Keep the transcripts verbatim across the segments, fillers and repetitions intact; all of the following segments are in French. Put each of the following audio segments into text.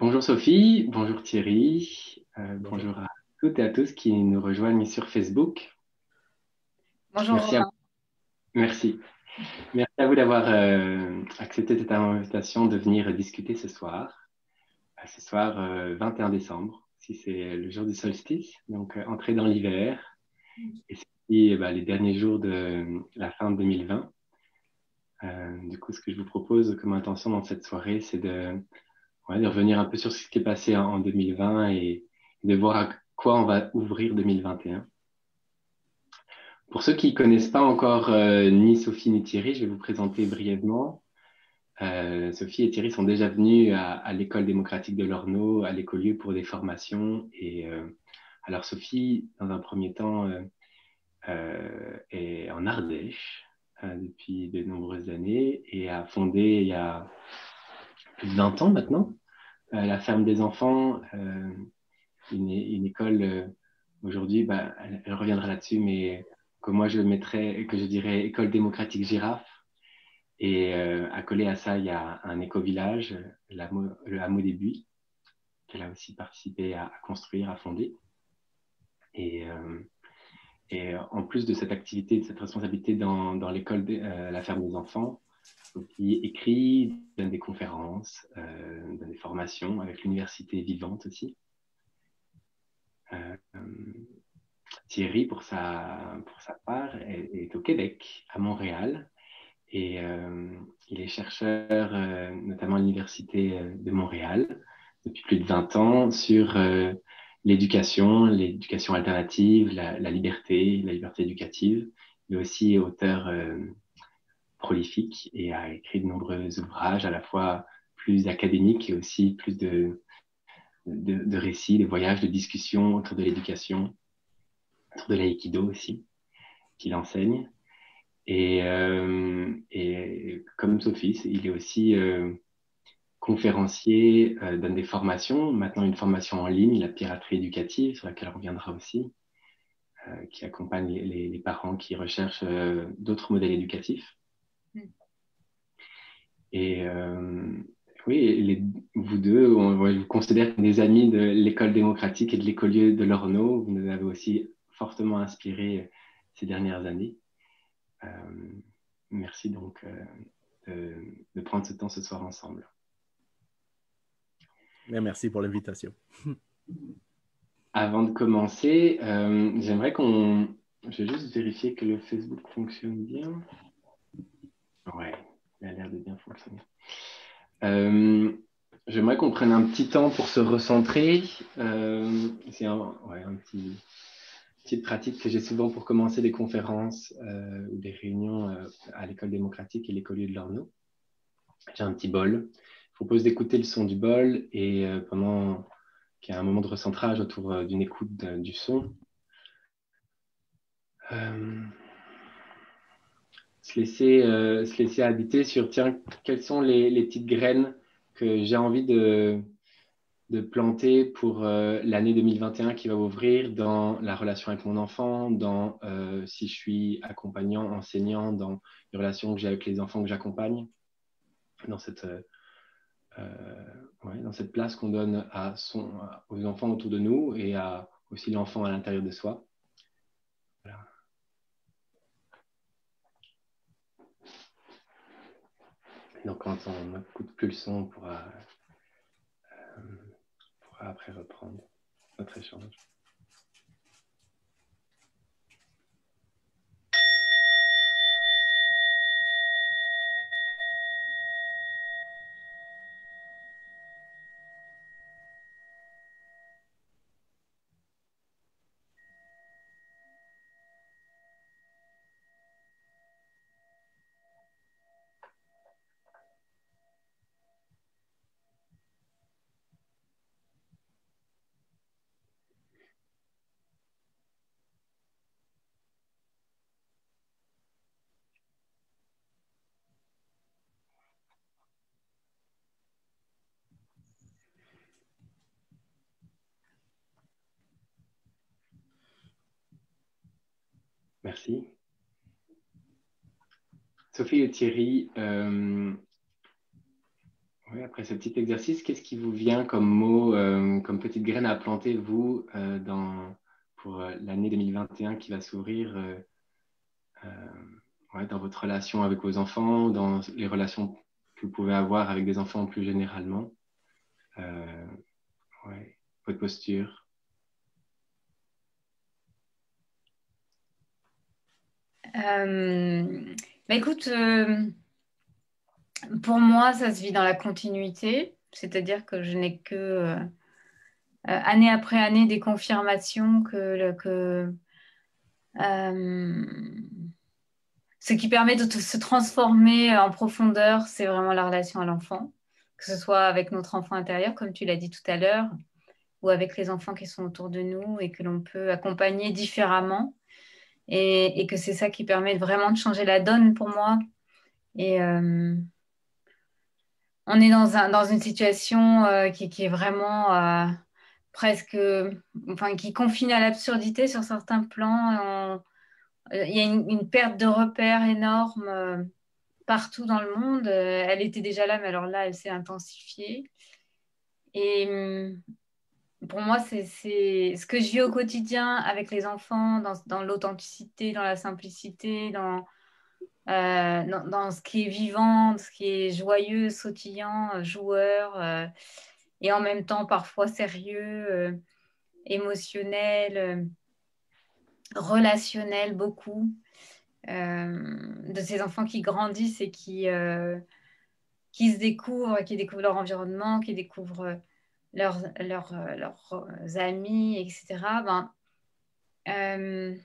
Bonjour Sophie, bonjour Thierry, euh, Bonjour. bonjour à toutes et à tous qui nous rejoignent sur Facebook. Bonjour Merci à, Romain. merci. Merci à vous d'avoir euh, accepté cette invitation de venir discuter ce soir, Euh, ce soir euh, vingt et un décembre, si c'est le jour du solstice, donc euh, entrée dans l'hiver, et c'est aussi, eh ben, les derniers jours de la fin de deux mille vingt. Euh, du coup, ce que je vous propose comme intention dans cette soirée, c'est de, ouais, de revenir un peu sur ce qui est passé en, en deux mille vingt et de voir à quoi on va ouvrir deux mille vingt et un. Pour ceux qui ne connaissent pas encore euh, ni Sophie ni Thierry, je vais vous présenter brièvement. Euh, Sophie et Thierry sont déjà venus à, à l'école démocratique de Lorno, à l'écolieu pour des formations. Et euh, alors Sophie, dans un premier temps, euh, euh, est en Ardèche euh, depuis de nombreuses années et a fondé il y a plus de vingt ans maintenant euh, la ferme des enfants, euh, une, une école euh, aujourd'hui, bah, elle, elle reviendra là-dessus, mais que moi je mettrais, que je dirais école démocratique girafe. Et euh, accolé à ça, il y a un éco-village, l'hameau- le hameau des Buis, qu'elle a aussi participé à, à construire, à fonder. Et, euh, et en plus de cette activité, de cette responsabilité dans, dans l'école, de, euh, la ferme des enfants, qui écrit, donne des conférences, euh, donne des formations avec l'université vivante aussi. Euh, Thierry, pour sa, pour sa part, est, est au Québec, à Montréal, et euh, il est chercheur, euh, notamment à l'Université euh, de Montréal, depuis plus de vingt ans, sur euh, l'éducation, l'éducation alternative, la, la liberté, la liberté éducative. Il est aussi auteur euh, prolifique et a écrit de nombreux ouvrages, à la fois plus académiques et aussi plus de, de, de récits, de voyages, de discussions autour de l'éducation, autour de l'aïkido aussi, qu'il enseigne. Et, euh, et comme Sophie, il est aussi euh, conférencier, euh, donne des formations, maintenant une formation en ligne, la piraterie éducative, sur laquelle on reviendra aussi, euh, qui accompagne les, les parents qui recherchent euh, d'autres modèles éducatifs. Et euh, oui, les, vous deux, on, ouais, je vous considère comme des amis de l'école démocratique et de l'écolieu de Lorno. Vous nous avez aussi fortement inspirés ces dernières années. Euh, merci donc euh, de, de prendre ce temps ce soir ensemble. Merci pour l'invitation. Avant de commencer, euh, j'aimerais qu'on... Je vais juste vérifier que le Facebook fonctionne bien. Ouais, il a l'air de bien fonctionner. Euh, j'aimerais qu'on prenne un petit temps pour se recentrer. Euh, c'est un, ouais, un petit, petite pratique que j'ai souvent pour commencer des conférences euh, ou des réunions euh, à l'école démocratique et l'écolieu de Lorno. J'ai un petit bol. Je vous propose d'écouter le son du bol et euh, pendant qu'il y a un moment de recentrage autour euh, d'une écoute de, du son, euh, se laisser, euh, se laisser habiter sur, tiens, quelles sont les, les petites graines que j'ai envie de, de planter pour euh, l'année deux mille vingt et un qui va ouvrir dans la relation avec mon enfant, dans euh, si je suis accompagnant, enseignant, dans les relations que j'ai avec les enfants que j'accompagne, dans cette, euh, euh, ouais, dans cette place qu'on donne à son, aux enfants autour de nous et à aussi l'enfant à l'intérieur de soi. Voilà. Donc quand on écoute plus le son, on pourra, euh, pourra après reprendre notre échange. Merci. Sophie et Thierry, euh, Ouais, après ce petit exercice, qu'est-ce qui vous vient comme mot, euh, comme petite graine à planter, vous, euh, dans, pour euh, l'année deux mille vingt et un qui va s'ouvrir, euh, euh, ouais, dans votre relation avec vos enfants, dans les relations que vous pouvez avoir avec des enfants plus généralement, euh, ouais, votre posture. Euh, bah écoute, euh, pour moi, ça se vit dans la continuité, c'est-à-dire que je n'ai que euh, euh, année après année des confirmations que, le- que euh, ce qui permet de t- se transformer en profondeur, c'est vraiment la relation à l'enfant, que ce soit avec notre enfant intérieur, comme tu l'as dit tout à l'heure, ou avec les enfants qui sont autour de nous et que l'on peut accompagner différemment. Et, et que c'est ça qui permet vraiment de changer la donne pour moi. Et euh, on est dans un, dans une situation euh, qui, qui est vraiment euh, presque, enfin, qui confine à l'absurdité sur certains plans. On- euh, il y a une, une perte de repères énorme euh, partout dans le monde. Euh, elle était déjà là, mais alors là, elle s'est intensifiée. Et hum, pour moi, c'est, c'est ce que je vis au quotidien avec les enfants, dans, dans l'authenticité, dans la simplicité, dans euh, dans, dans ce qui est vivant, ce qui est joyeux, sautillant, euh, joueur, euh, et en même temps parfois sérieux, euh, émotionnel, euh, relationnel beaucoup, euh, de ces enfants qui grandissent et qui, euh, qui se découvrent, qui découvrent leur environnement, qui découvrent leurs, leurs, euh, leurs amis, et cetera. Ben, euh,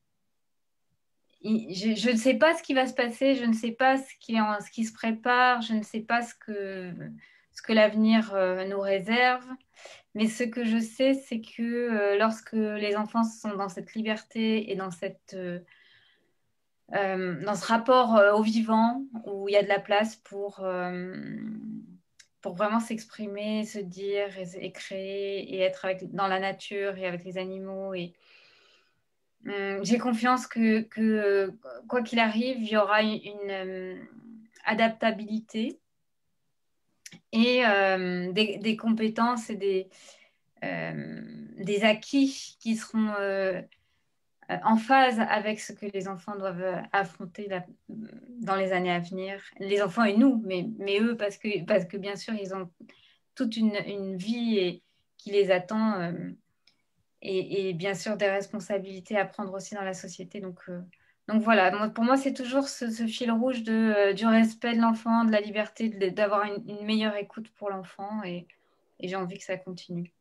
je, je ne sais pas ce qui va se passer, je ne sais pas ce qui, est en- ce qui se prépare, je ne sais pas ce que, ce que l'avenir euh, nous réserve. Mais ce que je sais, c'est que euh, lorsque les enfants sont dans cette liberté et dans cette, euh, euh, dans ce rapport euh, au vivant, où il y a de la place pour, euh, pour vraiment s'exprimer, se dire et, et créer et être avec, dans la nature et avec les animaux et Hum, J'ai confiance que, que, euh, quoi qu'il arrive, il y aura une, une, euh, adaptabilité et euh, des, des compétences et des, euh, des acquis qui seront euh, en phase avec ce que les enfants doivent affronter là- dans les années à venir. Les enfants et nous, mais, mais eux, parce que, parce que bien sûr, ils ont toute une, une vie et, qui les attend euh, et, et bien sûr des responsabilités à prendre aussi dans la société. Donc, euh, donc voilà, moi, pour moi, c'est toujours ce, ce fil rouge de, euh, du respect de l'enfant, de la liberté, de- d'avoir une, une meilleure écoute pour l'enfant et, et j'ai envie que ça continue.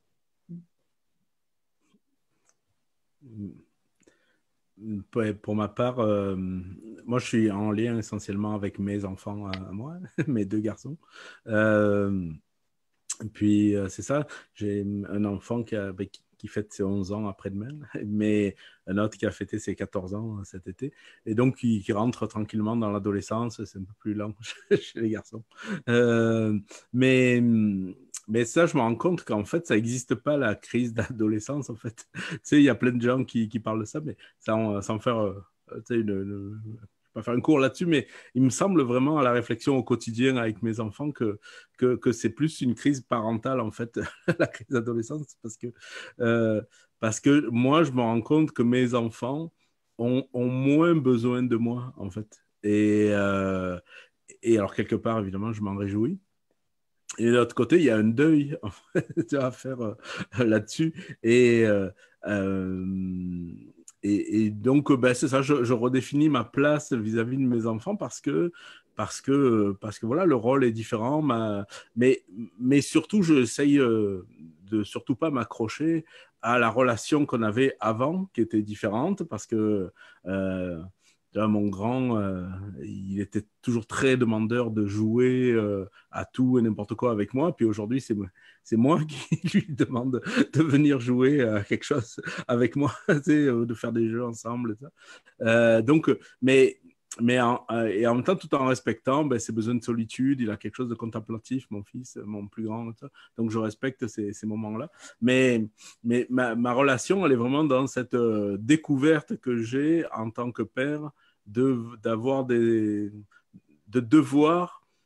Pour pour ma part, euh, moi je suis en lien essentiellement avec mes enfants à, à moi, mes deux garçons. Euh, Puis, euh, c'est ça, j'ai un enfant qui, a, ben, qui, qui fête ses onze ans après-demain, mais un autre qui a fêté ses quatorze ans euh, cet été, et donc qui, qui rentre tranquillement dans l'adolescence, c'est un peu plus lent chez les garçons. Euh, mais, mais ça, je me rends compte qu'en fait, ça n'existe pas la crise d'adolescence, en fait. Tu sais, il y a plein de gens qui, qui parlent de ça, mais sans, sans faire, euh, tu sais, une, une- je vais pas faire un cours là-dessus, mais il me semble vraiment à la réflexion au quotidien avec mes enfants que que, que c'est plus une crise parentale, en fait, la crise d'adolescence, parce que, euh, parce que moi, je me rends compte que mes enfants ont, ont moins besoin de moi, en fait. Et, euh, et alors, quelque part, évidemment, je m'en réjouis. Et de l'autre côté, il y a un deuil en fait, à faire euh, là-dessus. Et, euh, euh, et, et donc, euh, ben, c'est ça, je, je redéfinis ma place vis-à-vis de mes enfants parce que, parce que, parce que voilà, le rôle est différent. Ma, mais, mais surtout, j'essaye euh, de surtout pas m'accrocher à la relation qu'on avait avant, qui était différente, parce que euh, tu vois, mon grand, euh, il était toujours très demandeur de jouer euh, à tout et n'importe quoi avec moi. Puis aujourd'hui, c'est, c'est moi qui lui demande de venir jouer à quelque chose avec moi, tu sais, euh, de faire des jeux ensemble. Et ça. Euh, donc, mais, mais en, euh, et en même temps, tout en respectant ben, ses besoins de solitude, il a quelque chose de contemplatif, mon fils, mon plus grand. Et ça. Donc, je respecte ces, ces moments-là. Mais, mais ma, ma relation, elle est vraiment dans cette euh, découverte que j'ai en tant que père de, d'avoir des, de devoir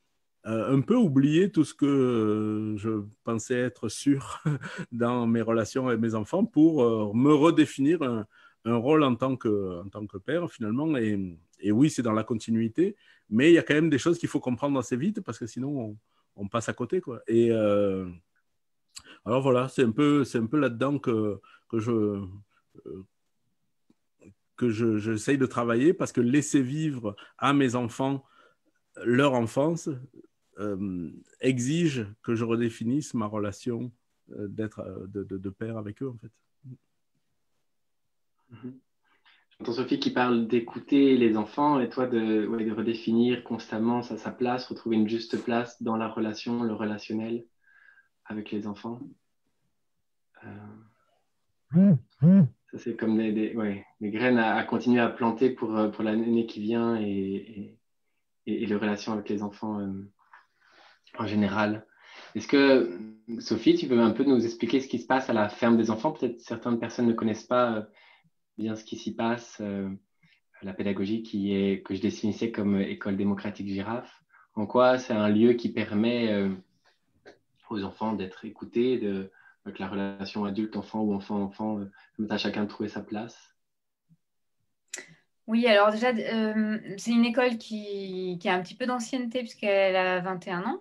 euh, un peu oublié tout ce que euh, je pensais être sûr dans mes relations avec mes enfants pour euh, me redéfinir un, un rôle en tant que, en tant que père finalement. Et, et oui, c'est dans la continuité, mais il y a quand même des choses qu'il faut comprendre assez vite parce que sinon on, on passe à côté, quoi. Et euh, alors voilà, c'est un peu, c'est un peu là-dedans que, que je, euh, que je, j'essaye de travailler parce que laisser vivre à mes enfants leur enfance euh, exige que je redéfinisse ma relation euh, d'être euh, de, de, de père avec eux, en fait. Mhm. J'entends Sophie qui parle d'écouter les enfants et toi de, ouais, de redéfinir constamment sa, sa place, retrouver une juste place dans la relation, le relationnel avec les enfants. Euh, ça, c'est comme des, des, ouais, des graines à, à continuer à planter pour, euh, pour l'année qui vient et, et, et les relations avec les enfants euh, en général. Est-ce que, Sophie, tu peux un peu nous expliquer ce qui se passe à la ferme des enfants? Peut-être certaines personnes ne connaissent pas euh, bien ce qui s'y passe, euh, la pédagogie qui est, que je définissais comme euh, école démocratique girafe. En quoi c'est un lieu qui permet euh, aux enfants d'être écoutés, de, avec la relation adulte-enfant ou enfant-enfant, euh, permettre à chacun de trouver sa place? Oui, alors déjà, euh, c'est une école qui, qui a un petit peu d'ancienneté puisqu'elle a vingt et un ans.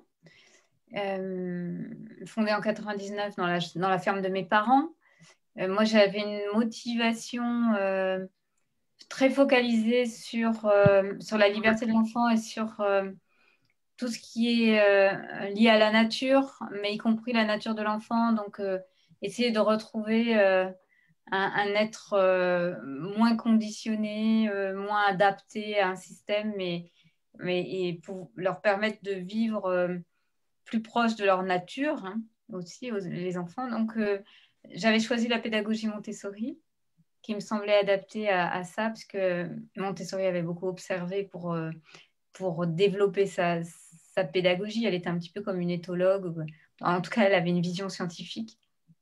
Euh, fondée en quatre-vingt-dix-neuf dans la, dans la ferme de mes parents. Euh, moi, j'avais une motivation euh, très focalisée sur, euh, sur la liberté de l'enfant et sur euh, tout ce qui est euh, lié à la nature, mais y compris la nature de l'enfant. Donc, euh, essayer de retrouver euh, un, un être euh, moins conditionné, euh, moins adapté à un système, mais, mais et pour leur permettre de vivre euh, plus proche de leur nature, hein, aussi, aux- les enfants. Donc, euh, j'avais choisi la pédagogie Montessori, qui me semblait adaptée à, à ça, parce que Montessori avait beaucoup observé pour, euh, pour développer sa, sa pédagogie. Elle était un petit peu comme une éthologue. En tout cas, elle avait une vision scientifique.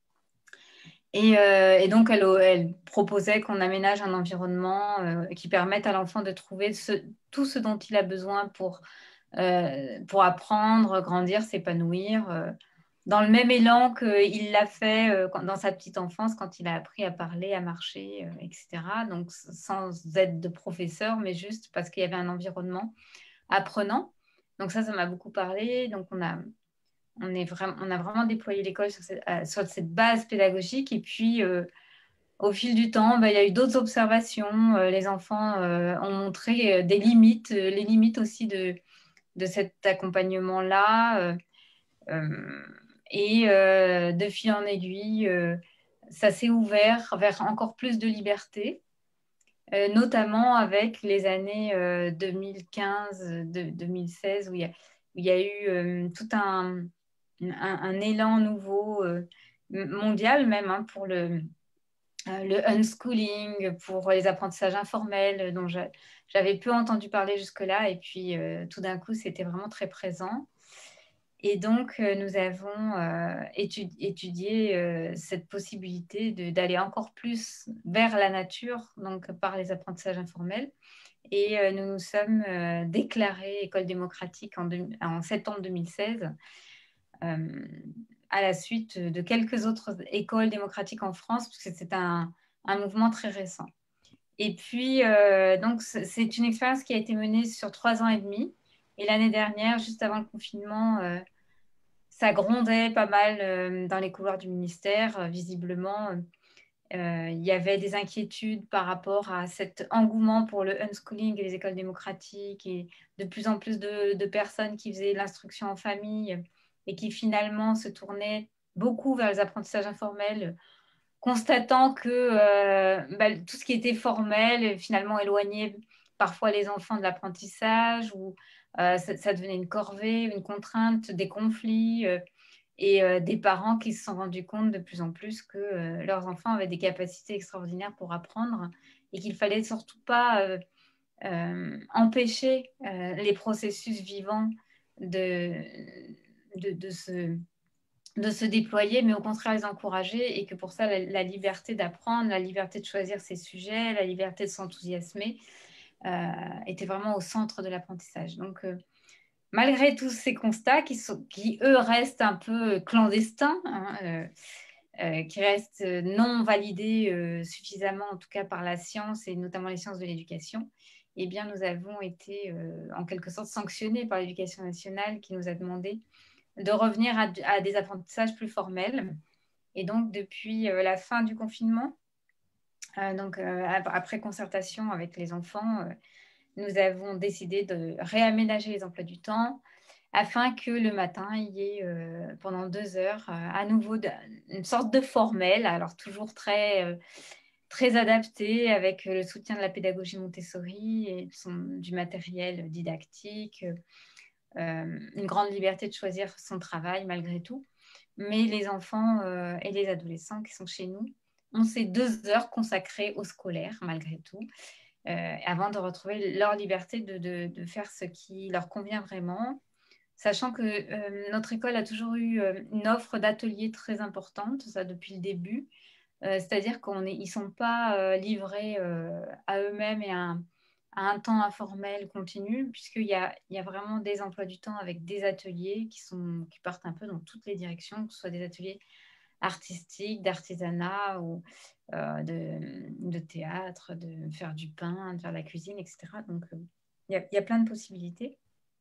Et, euh, et donc, elle, elle proposait qu'on aménage un environnement euh, qui permette à l'enfant de trouver ce- tout ce dont il a besoin pour, euh, pour apprendre, grandir, s'épanouir, euh, dans le même élan qu'il l'a fait euh, quand- dans sa petite enfance, quand il a appris à parler, à marcher, euh, et cetera. Donc, sans aide de professeur, mais juste parce qu'il y avait un environnement apprenant. Donc ça, ça m'a beaucoup parlé. Donc, on a on, est vraiment, on a vraiment déployé l'école sur cette, euh, sur cette base pédagogique. Et puis, euh, au fil du temps, bah, il y a eu d'autres observations. Euh, les enfants euh, ont montré euh, des limites, euh, les limites aussi de, de cet accompagnement-là. Euh, euh, et euh, de fil en aiguille, euh, ça s'est ouvert vers encore plus de liberté, euh, notamment avec les années euh, deux mille quinze, de, deux mille seize, où il y a, où il y a eu euh, tout un un, un élan nouveau, euh, mondial même, hein, pour le, euh, le unschooling, pour les apprentissages informels dont je- j'avais peu entendu parler jusque-là. Et puis, euh, tout d'un coup, c'était vraiment très présent. Et donc, euh, nous avons euh, étu- étudié euh, cette possibilité de- d'aller encore plus vers la nature, donc par les apprentissages informels. Et euh, nous nous sommes euh, déclarés école démocratique en, deux- en septembre deux mille seize, euh, à la suite de quelques autres écoles démocratiques en France, parce que c'est un, un mouvement très récent. Et puis, euh, donc, c'est c'est une expérience qui a été menée sur trois ans et demi. Et l'année dernière, juste avant le confinement, euh, ça grondait pas mal euh, dans les couloirs du ministère. Euh, visiblement, euh, il y avait des inquiétudes par rapport à cet engouement pour le unschooling et les écoles démocratiques et de plus en plus de, de personnes qui faisaient l'instruction en famille et qui finalement se tournaient beaucoup vers les apprentissages informels, constatant que euh, bah, tout ce qui était formel finalement éloignait parfois les enfants de l'apprentissage ou euh, ça, ça devenait une corvée, une contrainte, des conflits. Euh, et euh, des parents qui se sont rendus compte de plus en plus que euh, leurs enfants avaient des capacités extraordinaires pour apprendre et qu'il fallait surtout pas euh, euh, empêcher euh, les processus vivants de, de, de, se, de se déployer, mais au contraire les encourager et que pour ça, la, la liberté d'apprendre, la liberté de choisir ses sujets, la liberté de s'enthousiasmer euh, était vraiment au centre de l'apprentissage. Donc, euh, malgré tous ces constats qui, sont, qui eux, restent un peu clandestins, hein, euh, euh, qui restent non validés euh, suffisamment, en tout cas par la science et notamment les sciences de l'éducation, eh bien, nous avons été euh, en quelque sorte sanctionnés par l'éducation nationale qui nous a demandé de revenir à, à des apprentissages plus formels. Et donc, depuis euh, la fin du confinement, euh, donc, euh, après concertation avec les enfants, euh, nous avons décidé de réaménager les emplois du temps afin que le matin, il y ait euh, pendant deux heures euh, à nouveau de, une sorte de formel, alors toujours très, euh, très adapté avec le soutien de la pédagogie Montessori et son, du matériel didactique, euh, une grande liberté de choisir son travail malgré tout. Mais les enfants euh, et les adolescents qui sont chez nous ont ces deux heures consacrées au scolaire malgré tout. Euh, avant de retrouver leur liberté de, de, de, faire ce qui leur convient vraiment, sachant que euh, notre école a toujours eu euh, une offre d'ateliers très importante, ça depuis le début, euh, c'est-à-dire qu'ils ne sont pas euh, livrés euh, à eux-mêmes et à un, à un temps informel continu, puisqu'il y a, il y a vraiment des emplois du temps avec des ateliers qui, sont, qui partent un peu dans toutes les directions, que ce soit des ateliers artistiques, d'artisanat ou euh, de, de théâtre, de faire du pain, de faire de la cuisine, et cetera. Donc, euh, il y a, il y a plein de possibilités.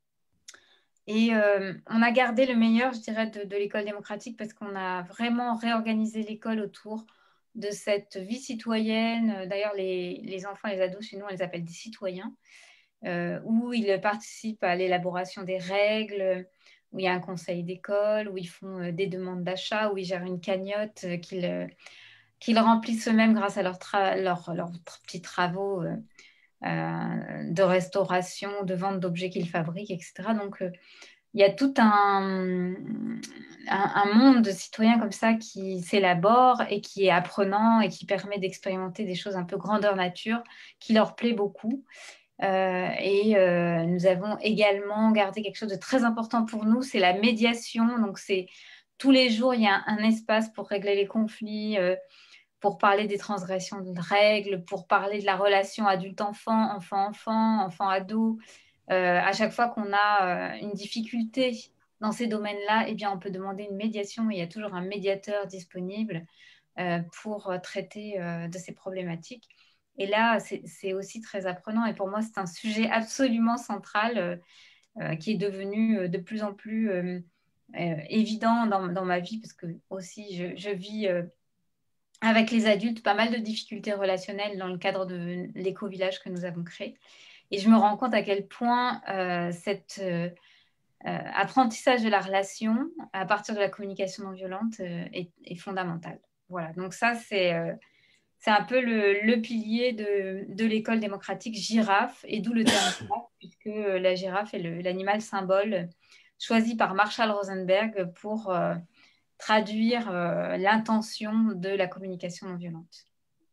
Et euh, on a gardé le meilleur, je dirais, de, de l'école démocratique parce qu'on a vraiment réorganisé l'école autour de cette vie citoyenne. D'ailleurs, les, les enfants et les ados, chez nous, on les appelle des citoyens, euh, où ils participent à l'élaboration des règles, où il y a un conseil d'école, où ils font euh, des demandes d'achat, où ils gèrent une cagnotte euh, qu'ils euh, qu'ils remplissent eux-mêmes grâce à leurs tra leur, leur petits travaux euh, euh, de restauration, de vente d'objets qu'ils fabriquent, et cetera. Donc, euh, il y a tout un, un, un monde de citoyens comme ça qui s'élabore et qui est apprenant et qui permet d'expérimenter des choses un peu grandeur nature, qui leur plaît beaucoup. Euh, et euh, nous avons également gardé quelque chose de très important pour nous, c'est la médiation. Donc, c'est tous les jours, il y a un, un espace pour régler les conflits, euh, pour parler des transgressions de règles, pour parler de la relation adulte-enfant, enfant-enfant, enfant-ado. Euh, à chaque fois qu'on a euh, une difficulté dans ces domaines-là, eh bien, on peut demander une médiation et il y a toujours un médiateur disponible euh, pour traiter euh, de ces problématiques. Et là, c'est aussi très apprenant. Et pour moi, c'est un sujet absolument central euh, euh, qui est devenu euh, de plus en plus euh, euh, évident dans, dans, ma vie parce que aussi, je, je vis euh, avec les adultes pas mal de difficultés relationnelles dans le cadre de l'éco-village que nous avons créé. Et je me rends compte à quel point euh, cet euh, euh, apprentissage de la relation à partir de la communication non violente euh, est, est fondamental. Voilà, donc ça, c'est euh, c'est un peu le, le pilier de, de l'école démocratique girafe, et d'où le terme girafe, puisque la girafe est l'animal symbole choisi par Marshall Rosenberg pour euh, traduire euh, l'intention de la communication non violente.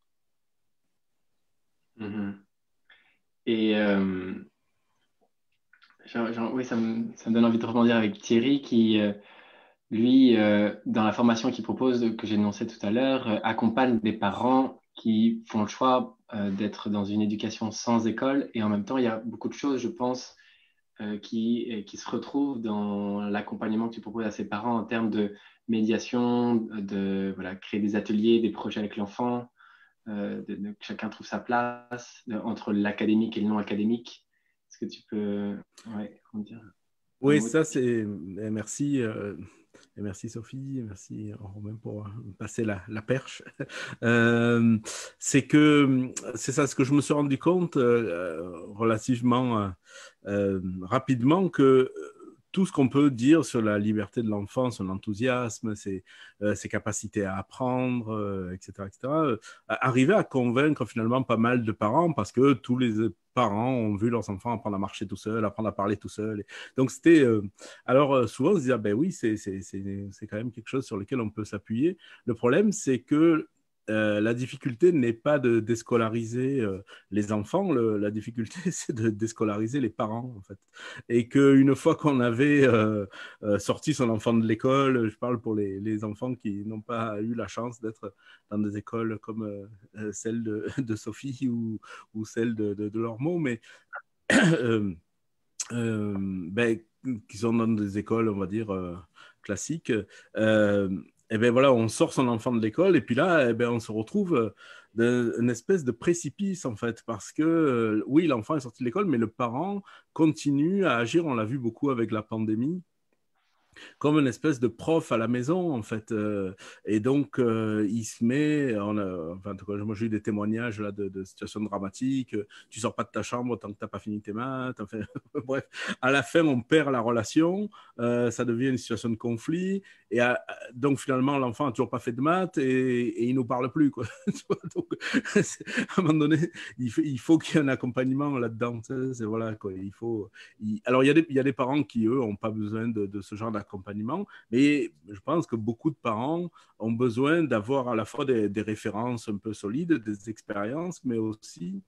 Mm-hmm. Et euh, genre, genre, oui, ça me, ça me donne envie de rebondir avec Thierry qui, euh, lui, euh, dans la formation qu'il propose, que j'ai énoncée tout à l'heure, euh, accompagne des parents qui font le choix euh, d'être dans une éducation sans école. Et en même temps, il y a beaucoup de choses, je pense, euh, qui, qui se retrouvent dans l'accompagnement que tu proposes à ces parents en termes de médiation, de voilà, créer des ateliers, des projets avec l'enfant, euh, de, de, que chacun trouve sa place de, entre l'académique et le non académique. Est-ce que tu peux ouais, dire Oui, ça c'est. Merci. Euh... Et merci Sophie, merci Romain pour passer la, la perche. Euh, c'est que c'est ça ce que je me suis rendu compte euh, relativement euh, rapidement que tout ce qu'on peut dire sur la liberté de l'enfant, son enthousiasme, ses, euh, ses capacités à apprendre, euh, et cetera, et cetera, euh, arriver à convaincre finalement pas mal de parents parce que tous les parents ont vu leurs enfants apprendre à marcher tout seuls, apprendre à parler tout seuls. Donc c'était euh, alors euh, souvent on se dit ah ben oui c'est c'est c'est c'est quand même quelque chose sur lequel on peut s'appuyer. Le problème c'est que Euh, la difficulté n'est pas de déscolariser euh, les enfants, le, la difficulté c'est de déscolariser les parents en fait. Et qu'une fois qu'on avait euh, euh, sorti son enfant de l'école, je parle pour les, les enfants qui n'ont pas eu la chance d'être dans des écoles comme euh, celle de, de Sophie ou, ou celle de, de, de Lormeau, mais euh, euh, ben, qui sont dans des écoles, on va dire, euh, classiques, euh, et ben voilà, on sort son enfant de l'école et puis là, eh ben, on se retrouve dans une espèce de précipice en fait, parce que euh, oui, l'enfant est sorti de l'école, mais le parent continue à agir. On l'a vu beaucoup avec la pandémie, comme une espèce de prof à la maison, en fait. Euh, et donc, euh, il se met, on a, enfin, moi j'ai eu des témoignages là, de, de situations dramatiques, tu sors pas de ta chambre tant que tu n'as pas fini tes maths, enfin, bref. À la fin, on perd la relation, euh, ça devient une situation de conflit, et à, donc finalement, l'enfant n'a toujours pas fait de maths, et, et il ne nous parle plus, quoi. Donc, à un moment donné, il faut, il faut qu'il y ait un accompagnement là-dedans, c'est, voilà, quoi. Il faut, il... Alors, il y, a des, il y a des parents qui, eux, n'ont pas besoin de, de ce genre d'accompagnement, mais je pense que beaucoup de parents ont besoin d'avoir à la fois des, des références un peu solides, des expériences, mais aussi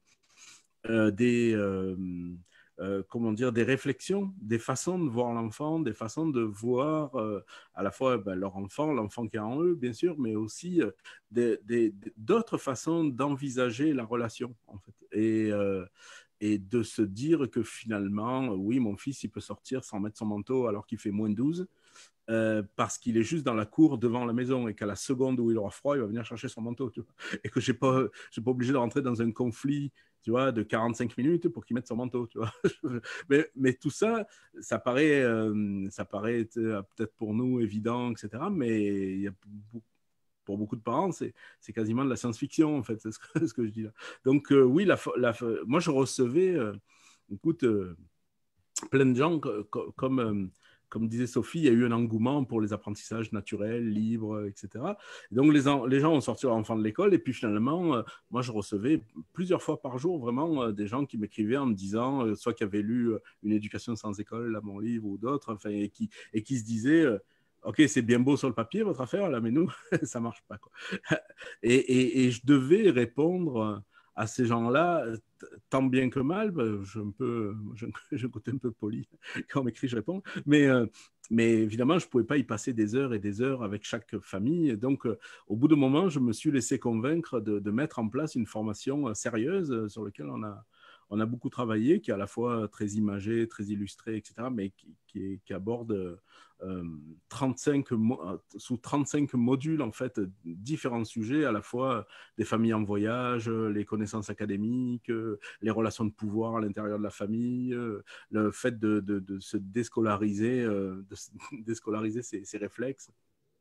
euh, des, euh, euh, comment dire, des réflexions, des façons de voir l'enfant, des façons de voir euh, à la fois ben, leur enfant, l'enfant qui est en eux, bien sûr, mais aussi euh, des, des, d'autres façons d'envisager la relation, en fait. Et, euh, et de se dire que finalement, oui, mon fils, il peut sortir sans mettre son manteau alors qu'il fait moins douze, euh, parce qu'il est juste dans la cour devant la maison et qu'à la seconde où il aura froid, il va venir chercher son manteau. Tu vois, et que je n'ai pas, pas obligé de rentrer dans un conflit, tu vois, de quarante-cinq minutes pour qu'il mette son manteau. Tu vois. mais, mais tout ça, ça paraît, euh, ça paraît peut-être pour nous évident, et cetera. Mais il y a beaucoup, pour beaucoup de parents, c'est, c'est quasiment de la science-fiction, en fait, c'est ce que, ce que je dis là. Donc, euh, oui, la, la, moi, je recevais, euh, écoute, euh, plein de gens, comme, euh, comme disait Sophie, il y a eu un engouement pour les apprentissages naturels, libres, et cetera. Et donc, les, les gens ont sorti leur enfant de l'école, et puis finalement, euh, moi, je recevais plusieurs fois par jour, vraiment, euh, des gens qui m'écrivaient en me disant, euh, soit qui avaient lu euh, Une éducation sans école, là, mon livre, ou d'autres, enfin, et, qui, et qui se disaient... Euh, ok, c'est bien beau sur le papier, votre affaire, là, mais nous, ça ne marche pas, quoi. et, et, et je devais répondre à ces gens-là, tant bien que mal, je un peu, je, je côté un peu poli quand on m'écrit, je réponds, mais, euh, mais évidemment, je ne pouvais pas y passer des heures et des heures avec chaque famille. Donc, euh, au bout d'un moment, je me suis laissé convaincre de, de mettre en place une formation sérieuse sur laquelle on a, on a beaucoup travaillé, qui est à la fois très imagée, très illustrée, et cetera, mais qui, qui, qui aborde euh, trente-cinq, sous trente-cinq modules, en fait, différents sujets, à la fois des familles en voyage, les connaissances académiques, les relations de pouvoir à l'intérieur de la famille, le fait de, de, de se déscolariser, de déscolariser ses, ses réflexes.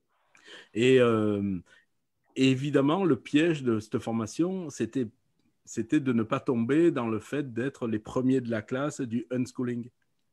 Et, euh, et évidemment, le piège de cette formation, c'était c'était de ne pas tomber dans le fait d'être les premiers de la classe du unschooling.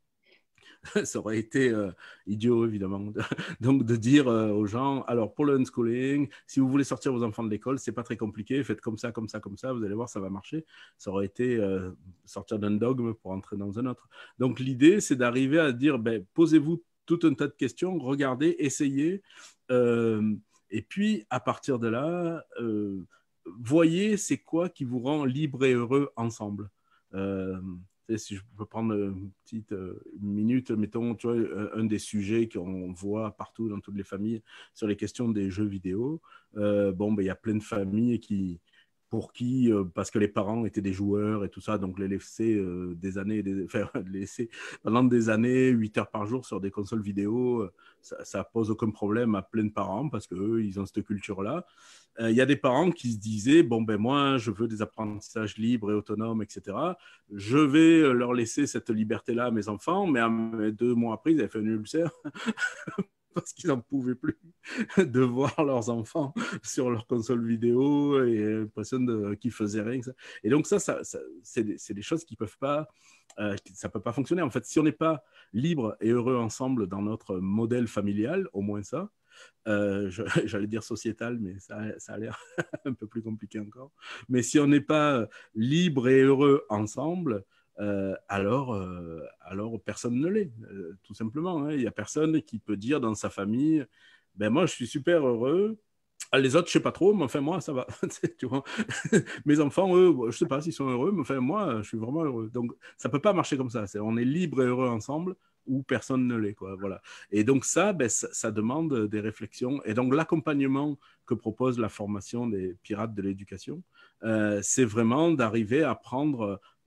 Ça aurait été euh, idiot, évidemment. Donc, de dire euh, aux gens, alors, pour le unschooling, si vous voulez sortir vos enfants de l'école, c'est pas très compliqué, faites comme ça, comme ça, comme ça, vous allez voir, ça va marcher. Ça aurait été euh, sortir d'un dogme pour entrer dans un autre. Donc, l'idée, c'est d'arriver à dire, ben, posez-vous tout un tas de questions, regardez, essayez, euh, et puis, à partir de là, euh, voyez c'est quoi qui vous rend libre et heureux ensemble. Euh, si je peux prendre une petite euh, une minute, mettons, tu vois, un des sujets qu'on voit partout dans toutes les familles sur les questions des jeux vidéo. Euh, bon, ben, il y a plein de familles qui, pour qui, euh, parce que les parents étaient des joueurs et tout ça, donc les laisser euh, des années, des, enfin, les laisser pendant des années, huit heures par jour sur des consoles vidéo, euh, ça, ça pose aucun problème à plein de parents parce qu'eux, ils ont cette culture-là. Il euh, y a des parents qui se disaient, bon, ben moi, je veux des apprentissages libres et autonomes, et cetera. Je vais leur laisser cette liberté-là à mes enfants, mais à, deux mois après, ils avaient fait un ulcère parce qu'ils n'en pouvaient plus de voir leurs enfants sur leur console vidéo et l'impression de, qu'ils faisaient rien. Et donc ça, ça, ça c'est, des, c'est des choses qui peuvent pas, euh, ça peut pas fonctionner. En fait, si on n'est pas libre et heureux ensemble dans notre modèle familial, au moins ça, Euh, je, j'allais dire sociétal, mais ça, ça a l'air un peu plus compliqué encore. Mais si on n'est pas libre et heureux ensemble, euh, alors, euh, alors personne ne l'est, euh, tout simplement. Hein. Il n'y a personne qui peut dire dans sa famille, ben moi je suis super heureux. Les autres, je ne sais pas trop, mais enfin, moi, ça va. Tu vois. Mes enfants, eux, je ne sais pas s'ils sont heureux, mais enfin, moi, je suis vraiment heureux. Donc, ça ne peut pas marcher comme ça. C'est, on est libre et heureux ensemble ou personne ne l'est, quoi. Voilà. Et donc, ça, ben, ça, ça demande des réflexions. Et donc, l'accompagnement que propose la formation des pirates de l'éducation, euh, c'est vraiment d'arriver à prendre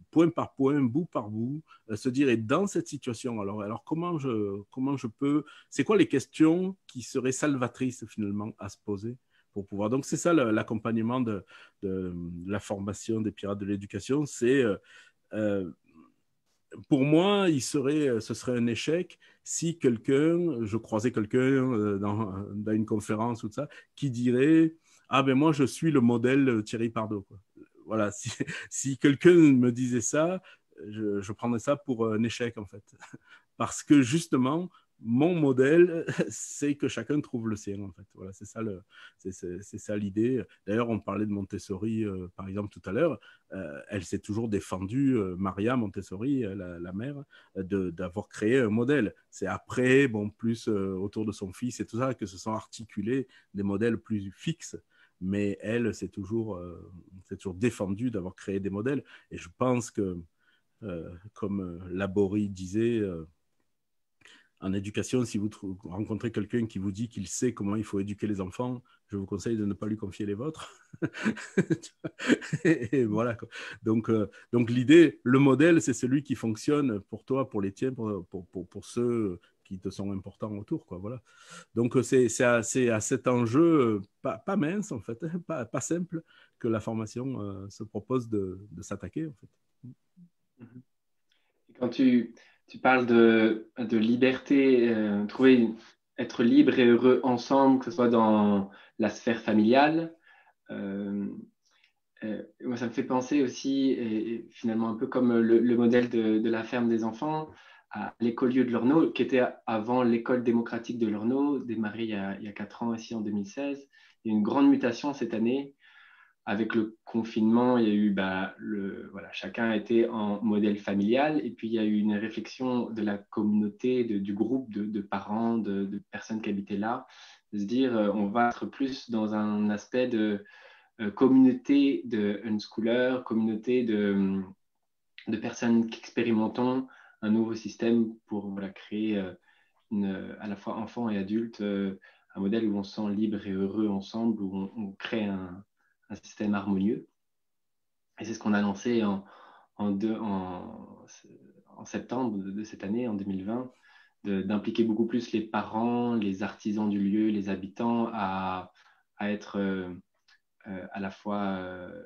point par point, bout par bout, euh, se dire, et dans cette situation, alors, alors comment, je, comment je peux, c'est quoi les questions qui seraient salvatrices finalement à se poser pour pouvoir. Donc c'est ça l'accompagnement de, de, de la formation des pirates de l'éducation, c'est euh, euh, pour moi, il serait, ce serait un échec si quelqu'un, je croisais quelqu'un dans, dans une conférence ou tout ça, qui dirait ah ben moi je suis le modèle Thierry Pardo, quoi. Voilà, si, si quelqu'un me disait ça, je, je prendrais ça pour un échec en fait, parce que justement mon modèle, c'est que chacun trouve le sien, en fait. Voilà, c'est ça, le, c'est, c'est, c'est ça l'idée. D'ailleurs, on parlait de Montessori, euh, par exemple, tout à l'heure. Euh, elle s'est toujours défendue, euh, Maria Montessori, la, la mère, de, d'avoir créé un modèle. C'est après, bon, plus euh, autour de son fils et tout ça, que se sont articulés des modèles plus fixes. Mais elle s'est toujours, euh, s'est toujours défendue d'avoir créé des modèles. Et je pense que, euh, comme euh, Laborie disait, euh, en éducation, si vous rencontrez quelqu'un qui vous dit qu'il sait comment il faut éduquer les enfants, je vous conseille de ne pas lui confier les vôtres. et, et voilà. Donc, euh, donc l'idée, le modèle, c'est celui qui fonctionne pour toi, pour les tiens, pour, pour, pour, pour ceux qui te sont importants autour, quoi. Voilà. Donc c'est, c'est, à, c'est à cet enjeu, pas, pas mince en fait, pas, pas simple, que la formation euh, se propose de, de s'attaquer en fait. Quand tu, tu parles de, de liberté, euh, trouver, être libre et heureux ensemble, que ce soit dans la sphère familiale, euh, euh, moi, ça me fait penser aussi, et, et finalement un peu comme le, le modèle de, de la ferme des enfants, à l'écolieu de Lorneau, qui était avant l'école démocratique de Lorneau, démarrée il y a, il y a quatre ans ici en deux mille seize. Il y a eu une grande mutation cette année. Avec le confinement, il y a eu, bah, le, voilà, chacun était en modèle familial, et puis il y a eu une réflexion de la communauté, de, du groupe de, de parents, de, de personnes qui habitaient là, de se dire, euh, on va être plus dans un aspect de euh, communauté de unschoolers, communauté de, de personnes qui expérimentons un nouveau système pour voilà, créer euh, une, à la fois enfants et adultes, euh, un modèle où on se sent libre et heureux ensemble, où on, on crée un un système harmonieux. Et c'est ce qu'on a lancé en, en, deux, en, en septembre de, de cette année, en deux mille vingt, de, d'impliquer beaucoup plus les parents, les artisans du lieu, les habitants à, à être euh, euh, à la fois euh,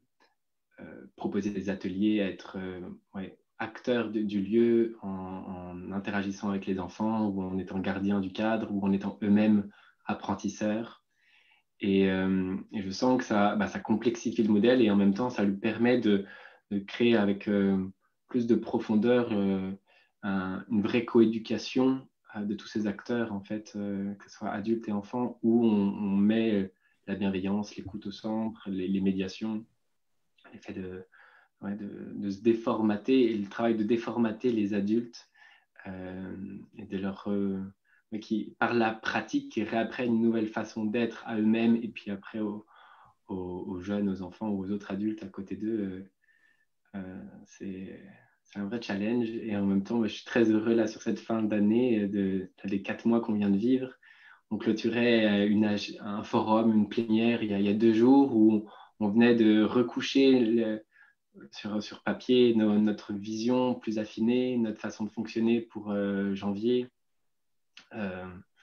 euh, proposer des ateliers, à être euh, ouais, acteurs de, du lieu en, en interagissant avec les enfants ou en étant gardien du cadre ou en étant eux-mêmes apprentisseurs. Et, euh, et je sens que ça, bah, ça complexifie le modèle et en même temps, ça lui permet de, de créer avec euh, plus de profondeur euh, un, une vraie coéducation euh, de tous ces acteurs, en fait, euh, que ce soit adultes et enfants, où on, on met la bienveillance, l'écoute au centre, les, les médiations, l'effet de, ouais, de, de se déformater et le travail de déformater les adultes euh, et de leur... Euh, mais qui, par la pratique, qui réapprennent une nouvelle façon d'être à eux-mêmes et puis après aux, aux, aux jeunes, aux enfants ou aux autres adultes à côté d'eux. Euh, euh, c'est, c'est un vrai challenge et en même temps, moi, je suis très heureux là sur cette fin d'année, de, des quatre mois qu'on vient de vivre. On clôturait une, un forum, une plénière il y a, il y a deux jours où on venait de recoucher le, sur, sur papier nos, notre vision plus affinée, notre façon de fonctionner pour euh, janvier. Euh,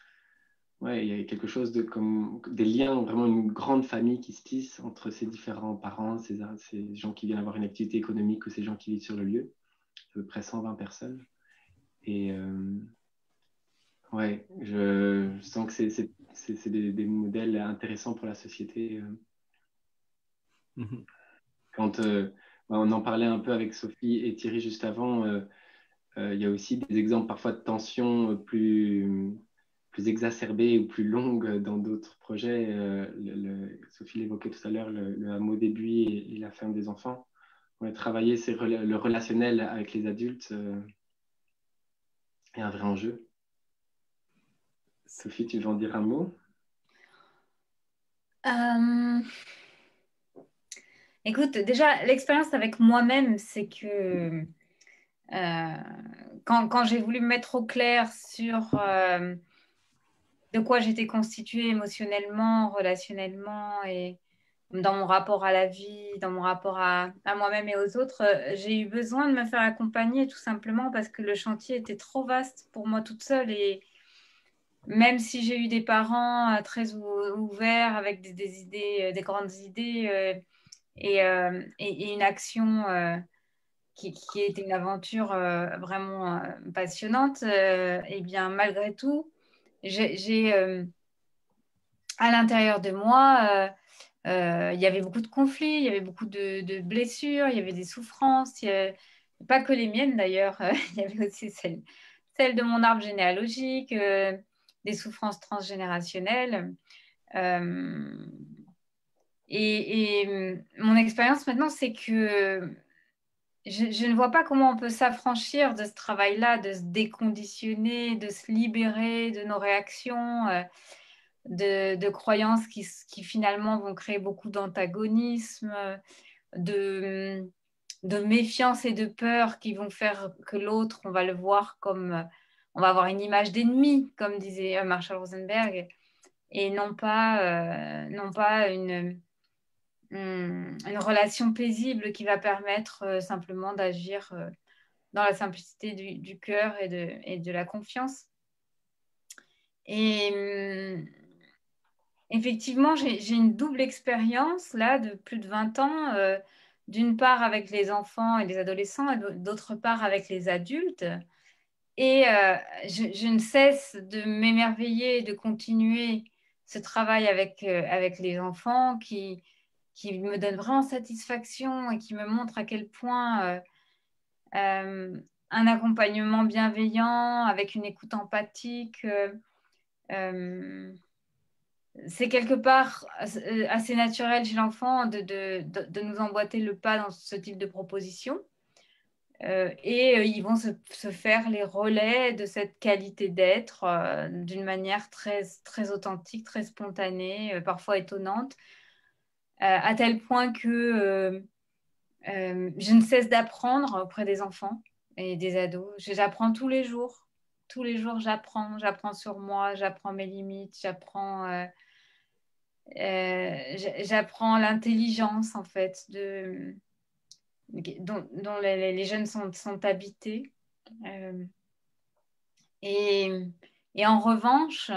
ouais, il y a quelque chose de comme des liens, vraiment une grande famille qui se tisse entre ces différents parents, ces, ces gens qui viennent avoir une activité économique ou ces gens qui vivent sur le lieu. À peu près cent vingt personnes. Et euh, ouais, je, je sens que c'est, c'est, c'est, c'est des, des modèles intéressants pour la société. Mm-hmm. Quand euh, on en parlait un peu avec Sophie et Thierry juste avant, euh, euh, il y a aussi des exemples parfois de tensions plus plus exacerbées ou plus longues dans d'autres projets. Euh, le, le, Sophie l'évoquait tout à l'heure, le, le hameau des Buis et, et la ferme des enfants. On a travaillé c'est le relationnel avec les adultes euh, est un vrai enjeu. Sophie, tu veux en dire un mot? euh... Écoute, déjà, l'expérience avec moi-même, c'est que euh, quand, quand j'ai voulu me mettre au clair sur euh, de quoi j'étais constituée émotionnellement, relationnellement et dans mon rapport à la vie, dans mon rapport à, à moi-même et aux autres, euh, j'ai eu besoin de me faire accompagner tout simplement parce que le chantier était trop vaste pour moi toute seule. Et même si j'ai eu des parents euh, très ou- ouverts avec des, des idées, euh, des grandes idées euh, et, euh, et- et une action euh, qui, qui était une aventure euh, vraiment euh, passionnante, euh, et bien malgré tout, j'ai, j'ai, euh, à l'intérieur de moi, euh, euh, il y avait beaucoup de conflits, il y avait beaucoup de, de blessures, il y avait des souffrances, il y a- pas que les miennes d'ailleurs, il y avait aussi celles, celles de mon arbre généalogique, euh, des souffrances transgénérationnelles. Euh, et, et, euh, mon expérience maintenant, c'est que je, je ne vois pas comment on peut s'affranchir de ce travail-là, de se déconditionner, de se libérer de nos réactions, euh, de, de croyances qui, qui finalement vont créer beaucoup d'antagonisme, de, de méfiance et de peur qui vont faire que l'autre, on va le voir comme, on va avoir une image d'ennemi, comme disait euh, Marshall Rosenberg, et non pas, euh, non pas une, une, une relation paisible qui va permettre euh, simplement d'agir euh, dans la simplicité du, du cœur et de, et de la confiance. Et hum, effectivement, j'ai, j'ai une double expérience là de plus de vingt ans, euh, d'une part avec les enfants et les adolescents et d'autre part avec les adultes. Et euh, je, je ne cesse de m'émerveiller et de continuer ce travail avec, euh, avec les enfants qui, qui me donne vraiment satisfaction et qui me montre à quel point euh, euh, un accompagnement bienveillant avec une écoute empathique, euh, euh, c'est quelque part euh, assez naturel chez l'enfant de, de, de, de nous emboîter le pas dans ce type de proposition. Euh, et euh, ils vont se, se, faire les relais de cette qualité d'être euh, d'une manière très, très authentique, très spontanée, euh, parfois étonnante, euh, à tel point que euh, euh, je ne cesse d'apprendre auprès des enfants et des ados. J'apprends tous les jours. Tous les jours, j'apprends. J'apprends sur moi, j'apprends mes limites, j'apprends euh, euh, j'apprends l'intelligence, en fait, de, dont, dont les, les, jeunes sont, sont habités. Euh, et, et, en revanche,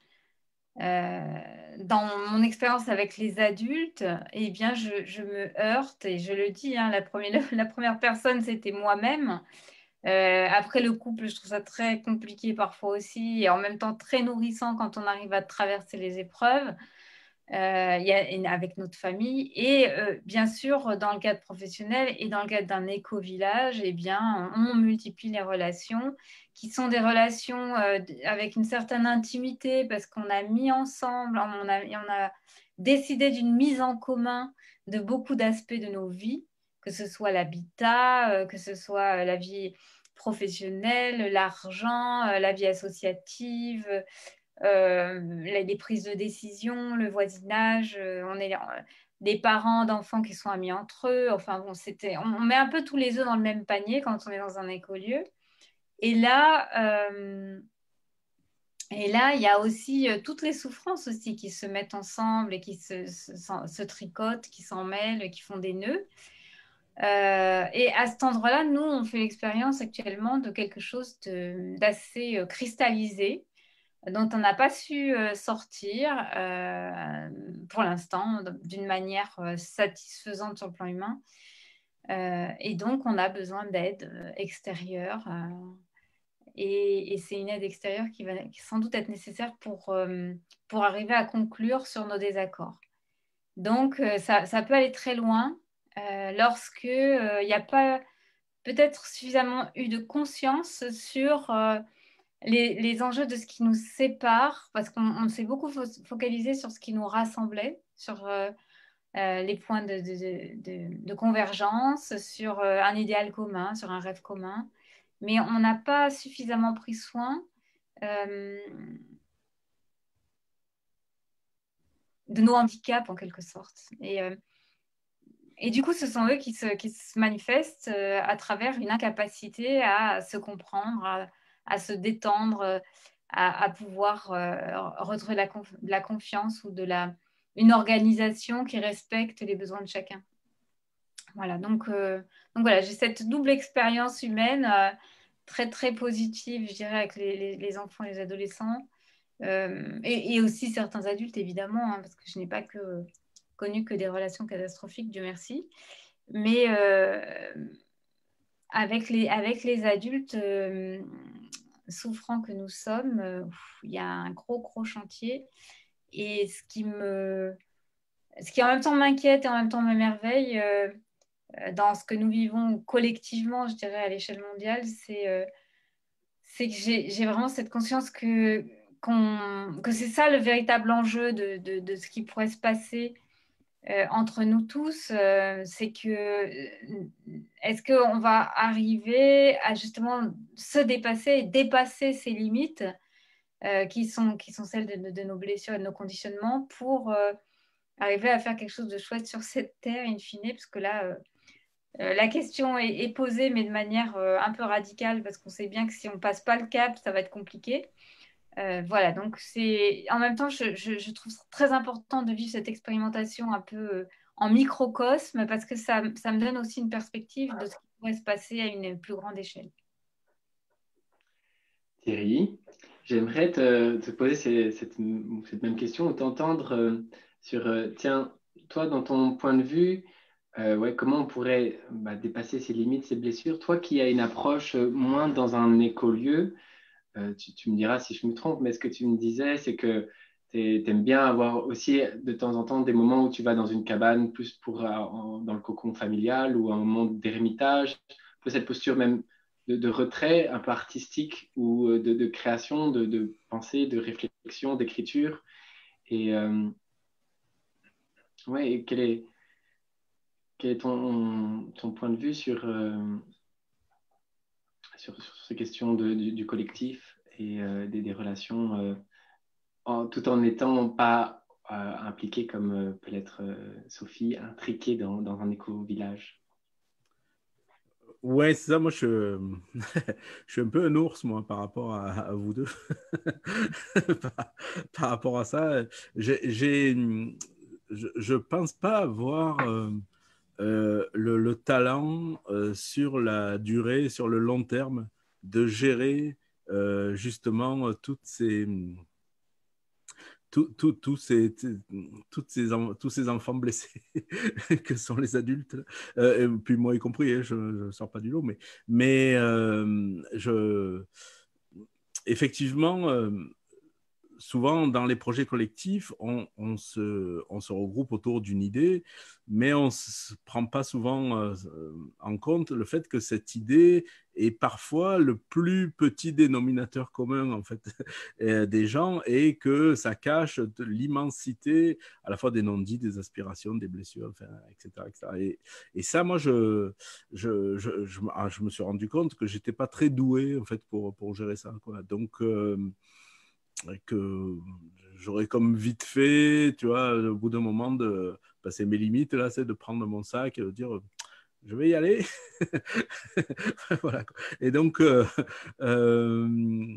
euh, dans mon expérience avec les adultes, eh bien, je, je, me heurte, et je le dis, hein, la, première, la première personne, c'était moi-même. Euh, après le couple, je trouve ça très compliqué parfois aussi, et en même temps très nourrissant quand on arrive à traverser les épreuves. Euh, y a, avec notre famille. Et euh, bien sûr, dans le cadre professionnel et dans le cadre d'un éco-village, eh bien, on, on multiplie les relations qui sont des relations euh, avec une certaine intimité parce qu'on a mis ensemble, on a, on a décidé d'une mise en commun de beaucoup d'aspects de nos vies, que ce soit l'habitat, euh, que ce soit la vie professionnelle, l'argent, euh, la vie associative, euh, les, les prises de décision, le voisinage, euh, on est euh, des parents d'enfants qui sont amis entre eux. Enfin bon, c'était, on, on met un peu tous les œufs dans le même panier quand on est dans un écolieu. Et là, euh, et là, il y a aussi euh, toutes les souffrances aussi qui se mettent ensemble et qui se, se, se tricotent, qui s'en mêlent, qui font des nœuds. Euh, et à cet endroit-là, nous, on fait l'expérience actuellement de quelque chose de- d'assez euh, cristallisé dont on n'a pas su euh, sortir euh, pour l'instant d'une manière euh, satisfaisante sur le plan humain. Euh, et donc, on a besoin d'aide euh, extérieure. Euh, et, et c'est une aide extérieure qui va qui sans doute être nécessaire pour, euh, pour arriver à conclure sur nos désaccords. Donc, euh, ça, ça peut aller très loin euh, lorsque il n'y a pas peut-être suffisamment eu de conscience sur euh, les, les enjeux de ce qui nous sépare, parce qu'on on s'est beaucoup fo- focalisé sur ce qui nous rassemblait, sur euh, euh, les points de, de- de- de convergence, sur euh, un idéal commun, sur un rêve commun, mais on n'a pas suffisamment pris soin euh, de nos handicaps en quelque sorte. Et, euh, et du coup, ce sont eux qui se, qui se manifestent euh, à travers une incapacité à se comprendre, à, à se détendre, euh, à, à pouvoir euh, retrouver la, conf- de la confiance ou de la, une organisation qui respecte les besoins de chacun. Voilà, donc, euh, donc voilà, j'ai cette double expérience humaine euh, très très positive, je dirais, avec les, les, les enfants et les adolescents, euh, et, et aussi certains adultes, évidemment, hein, parce que je n'ai pas que, connu que des relations catastrophiques, Dieu merci. Mais euh, avec, les, avec les adultes euh, souffrants que nous sommes, euh, il y a un gros gros chantier. Et ce qui me, ce qui en même temps m'inquiète et en même temps m'émerveille, euh, dans ce que nous vivons collectivement, je dirais, à l'échelle mondiale, c'est euh, c'est que j'ai j'ai vraiment cette conscience que, qu'on, que c'est ça le véritable enjeu de, de, de ce qui pourrait se passer euh, entre nous tous. Euh, c'est que euh, est-ce qu'on va arriver à justement se dépasser et dépasser ces limites euh, qui sont, qui sont celles de, de nos blessures et de nos conditionnements pour euh, arriver à faire quelque chose de chouette sur cette terre, in fine, parce que là, euh, euh, la question est, est posée, mais de manière euh, un peu radicale, parce qu'on sait bien que si on passe pas le cap, ça va être compliqué. Euh, voilà, donc c'est en même temps, je, je, je trouve très important de vivre cette expérimentation un peu euh, en microcosme, parce que ça, ça me donne aussi une perspective de ce qui pourrait se passer à une plus grande échelle. Thierry, j'aimerais te, te poser ces- cette, cette même question ou t'entendre euh, sur, euh, tiens, toi, dans ton point de vue, euh, ouais, comment on pourrait bah, dépasser ses limites, ses blessures? Toi qui as une approche euh, moins dans un écolieu, euh, tu, tu me diras si je me trompe, mais ce que tu me disais, c'est que tu aimes bien avoir aussi de temps en temps des moments où tu vas dans une cabane plus pour, euh, en- dans le cocon familial ou un moment d'ermitage, un peu cette posture même de, de retrait un peu artistique ou euh, de, de création, de, de pensée, de réflexion, d'écriture. Et, euh, ouais, et quel est, quel est ton, ton point de vue sur, euh, sur, sur ces questions de- du, du collectif et euh, des, des relations euh, en- tout en n'étant pas euh, impliqué comme euh, peut l'être euh, Sophie, intriqué dans, dans un éco-village. Ouais, c'est ça. Moi, je, je suis un peu un ours, moi, par rapport à, à vous deux. par, par rapport à ça, j'ai, j'ai- je, je pense pas avoir euh, euh, le, le talent euh, sur la durée, sur le long terme, de gérer euh, justement toutes ces tout, tout, tout ces, toutes ces, tous ces enfants blessés que sont les adultes, euh, et puis moi y compris, hein, je ne sors pas du lot, mais, mais euh, je, effectivement, euh, souvent dans les projets collectifs, on, on, se, on se regroupe autour d'une idée, mais on ne prend pas souvent euh, en compte le fait que cette idée est parfois le plus petit dénominateur commun en fait des gens et que ça cache l'immensité à la fois des non-dits, des aspirations, des blessures, enfin, et cetera, et cetera. Et, et ça, moi, je, je, je, je, je me suis rendu compte que j'étais pas très doué en fait pour, pour gérer ça, quoi. Donc euh, que j'aurais comme vite fait, tu vois, au bout d'un moment de passer mes limites, là, c'est de prendre mon sac et de dire, je vais y aller. Voilà. Et donc, euh, euh,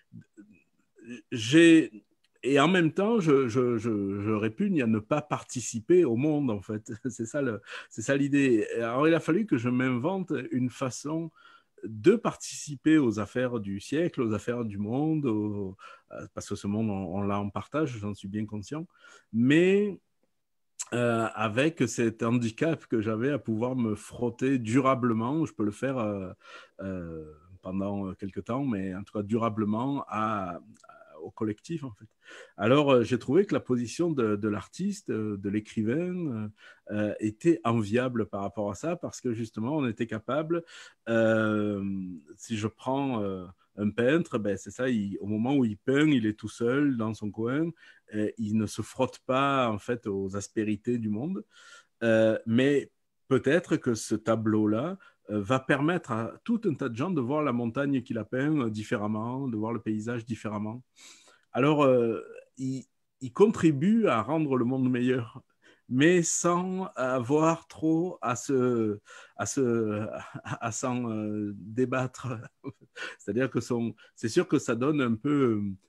j'ai... Et en même temps, je, je, je, je répugne à ne pas participer au monde, en fait. C'est ça, le, c'est ça l'idée. Alors, il a fallu que je m'invente une façon de participer aux affaires du siècle, aux affaires du monde, au, parce que ce monde, on, on l'a en partage, j'en suis bien conscient, mais euh, avec cet handicap que j'avais à pouvoir me frotter durablement, je peux le faire euh, euh, pendant quelques temps, mais en tout cas durablement à, à, au collectif en fait. Alors euh, j'ai trouvé que la position de, de l'artiste, de l'écrivain, euh, était enviable par rapport à ça, parce que justement on était capable, euh, si je prends... Euh, un peintre, ben c'est ça, il, au moment où il peint, il est tout seul dans son coin, euh, il ne se frotte pas en fait aux aspérités du monde, euh, mais peut-être que ce tableau-là euh, va permettre à tout un tas de gens de voir la montagne qu'il a peint différemment, de voir le paysage différemment. Alors, euh, il, il contribue à rendre le monde meilleur, mais sans avoir trop à se, à se, à, à s'en euh, débattre. C'est-à-dire que son, c'est sûr que ça donne un peu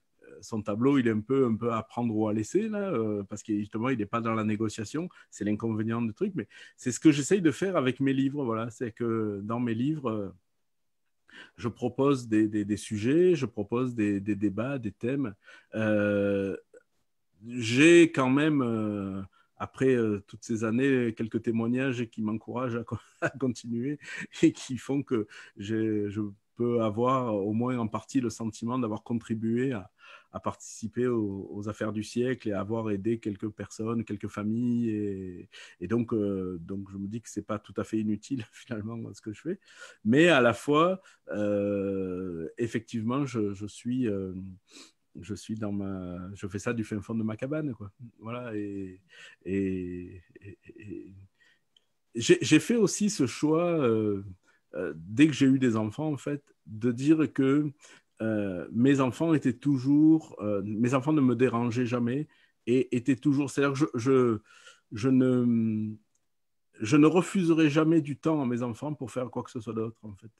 son tableau, il est un peu, un peu à prendre ou à laisser, là, euh, parce que justement, il n'est pas dans la négociation. C'est l'inconvénient du truc. Mais c'est ce que j'essaye de faire avec mes livres. Voilà. C'est que dans mes livres, euh, je propose des, des, des, sujets, je propose des, des débats, des thèmes. Euh, j'ai quand même, euh, après euh, toutes ces années, quelques témoignages qui m'encouragent à, à, continuer et qui font que je peux avoir au moins en partie le sentiment d'avoir contribué à, à participer aux, aux affaires du siècle et à avoir aidé quelques personnes, quelques familles. Et, et donc, euh, donc, je me dis que ce n'est pas tout à fait inutile finalement ce que je fais. Mais à la fois, euh, effectivement, je, je suis... Euh, je suis dans ma, je fais ça du fin fond de ma cabane, quoi. Voilà. Et, et, et, et... J'ai, j'ai fait aussi ce choix euh, euh, dès que j'ai eu des enfants, en fait, de dire que euh, mes enfants étaient toujours, euh, mes enfants ne me dérangeaient jamais et étaient toujours. C'est-à-dire que je, je, je ne, je ne refuserai jamais du temps à mes enfants pour faire quoi que ce soit d'autre, en fait.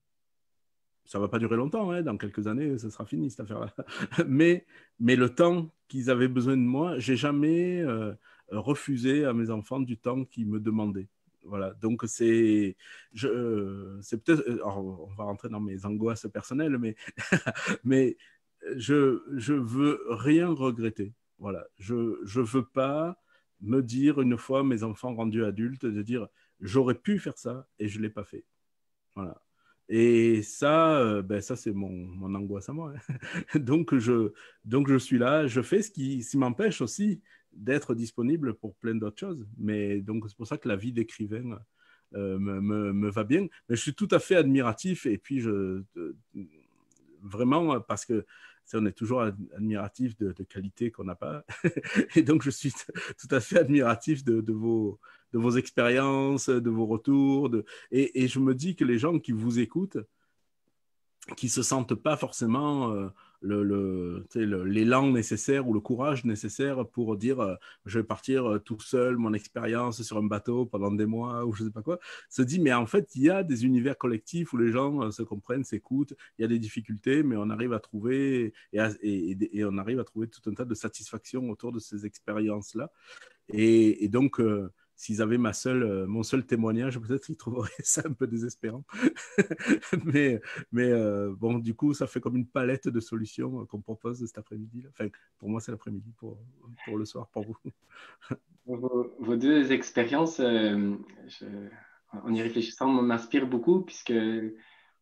Ça ne va pas durer longtemps, hein. Dans quelques années, ce sera fini cette affaire-là. Mais, mais le temps qu'ils avaient besoin de moi, je n'ai jamais euh, refusé à mes enfants du temps qu'ils me demandaient. Voilà, donc c'est, je, euh, c'est peut-être, alors on va rentrer dans mes angoisses personnelles, mais, mais je je veux rien regretter. Voilà, je je veux pas me dire une fois mes enfants rendus adultes de dire j'aurais pu faire ça et je l'ai pas fait. Voilà. Et ça, euh, ben ça c'est mon, mon angoisse à moi. Hein. donc, je, donc je suis là, je fais ce qui, ce qui m'empêche aussi d'être disponible pour plein d'autres choses. Mais donc c'est pour ça que la vie d'écrivain euh, me, me, me va bien. Mais je suis tout à fait admiratif et puis je, euh, vraiment parce que on est toujours admiratif de, de qualités qu'on n'a pas. Et donc je suis tout à fait admiratif de, de vos de vos expériences, de vos retours. De... Et, et je me dis que les gens qui vous écoutent, qui ne se sentent pas forcément euh, le, le, le, l'élan nécessaire ou le courage nécessaire pour dire euh, je vais partir euh, tout seul, mon expérience sur un bateau pendant des mois ou je ne sais pas quoi, se dit mais en fait il y a des univers collectifs où les gens euh, se comprennent, s'écoutent, il y a des difficultés mais on arrive à trouver et, à, et, et on arrive à trouver tout un tas de satisfaction autour de ces expériences-là. Et, et donc euh, s'ils avaient ma seule, euh, mon seul témoignage, peut-être qu'ils trouveraient ça un peu désespérant. mais mais euh, bon, du coup, ça fait comme une palette de solutions euh, qu'on propose cet après-midi. Enfin, pour moi, c'est l'après-midi, pour, pour le soir, pour vous. Vos, vos deux expériences, euh, je, en y réfléchissant, m'inspirent beaucoup, puisque euh,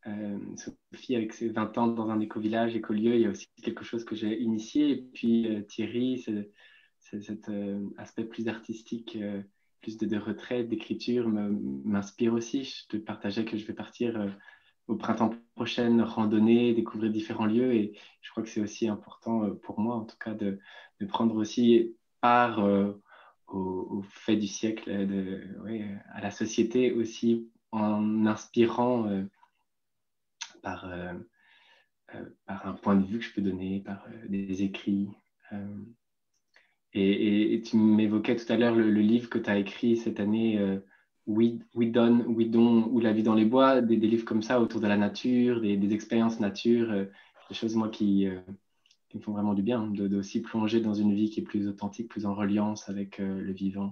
Sophie, avec ses vingt ans dans un éco-village, écolieu, il y a aussi quelque chose que j'ai initié. Et puis euh, Thierry, c'est, c'est cet euh, aspect plus artistique. Euh, plus de, de retraite, d'écriture m'inspire aussi. Je te partageais que je vais partir euh, au printemps prochain, randonner, découvrir différents lieux. Et je crois que c'est aussi important euh, pour moi, en tout cas, de, de prendre aussi part euh, au, au fait du siècle, de, ouais, à la société aussi, en inspirant euh, par, euh, euh, par un point de vue que je peux donner, par euh, des écrits. Euh, Et, et, et tu m'évoquais tout à l'heure le, le livre que tu as écrit cette année, euh, We, We Done, We Don, ou La vie dans les bois, des, des livres comme ça autour de la nature, des, des expériences nature, euh, des choses moi qui, euh, qui me font vraiment du bien, de, de aussi plonger dans une vie qui est plus authentique, plus en reliance avec euh, le vivant.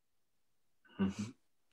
Mm-hmm.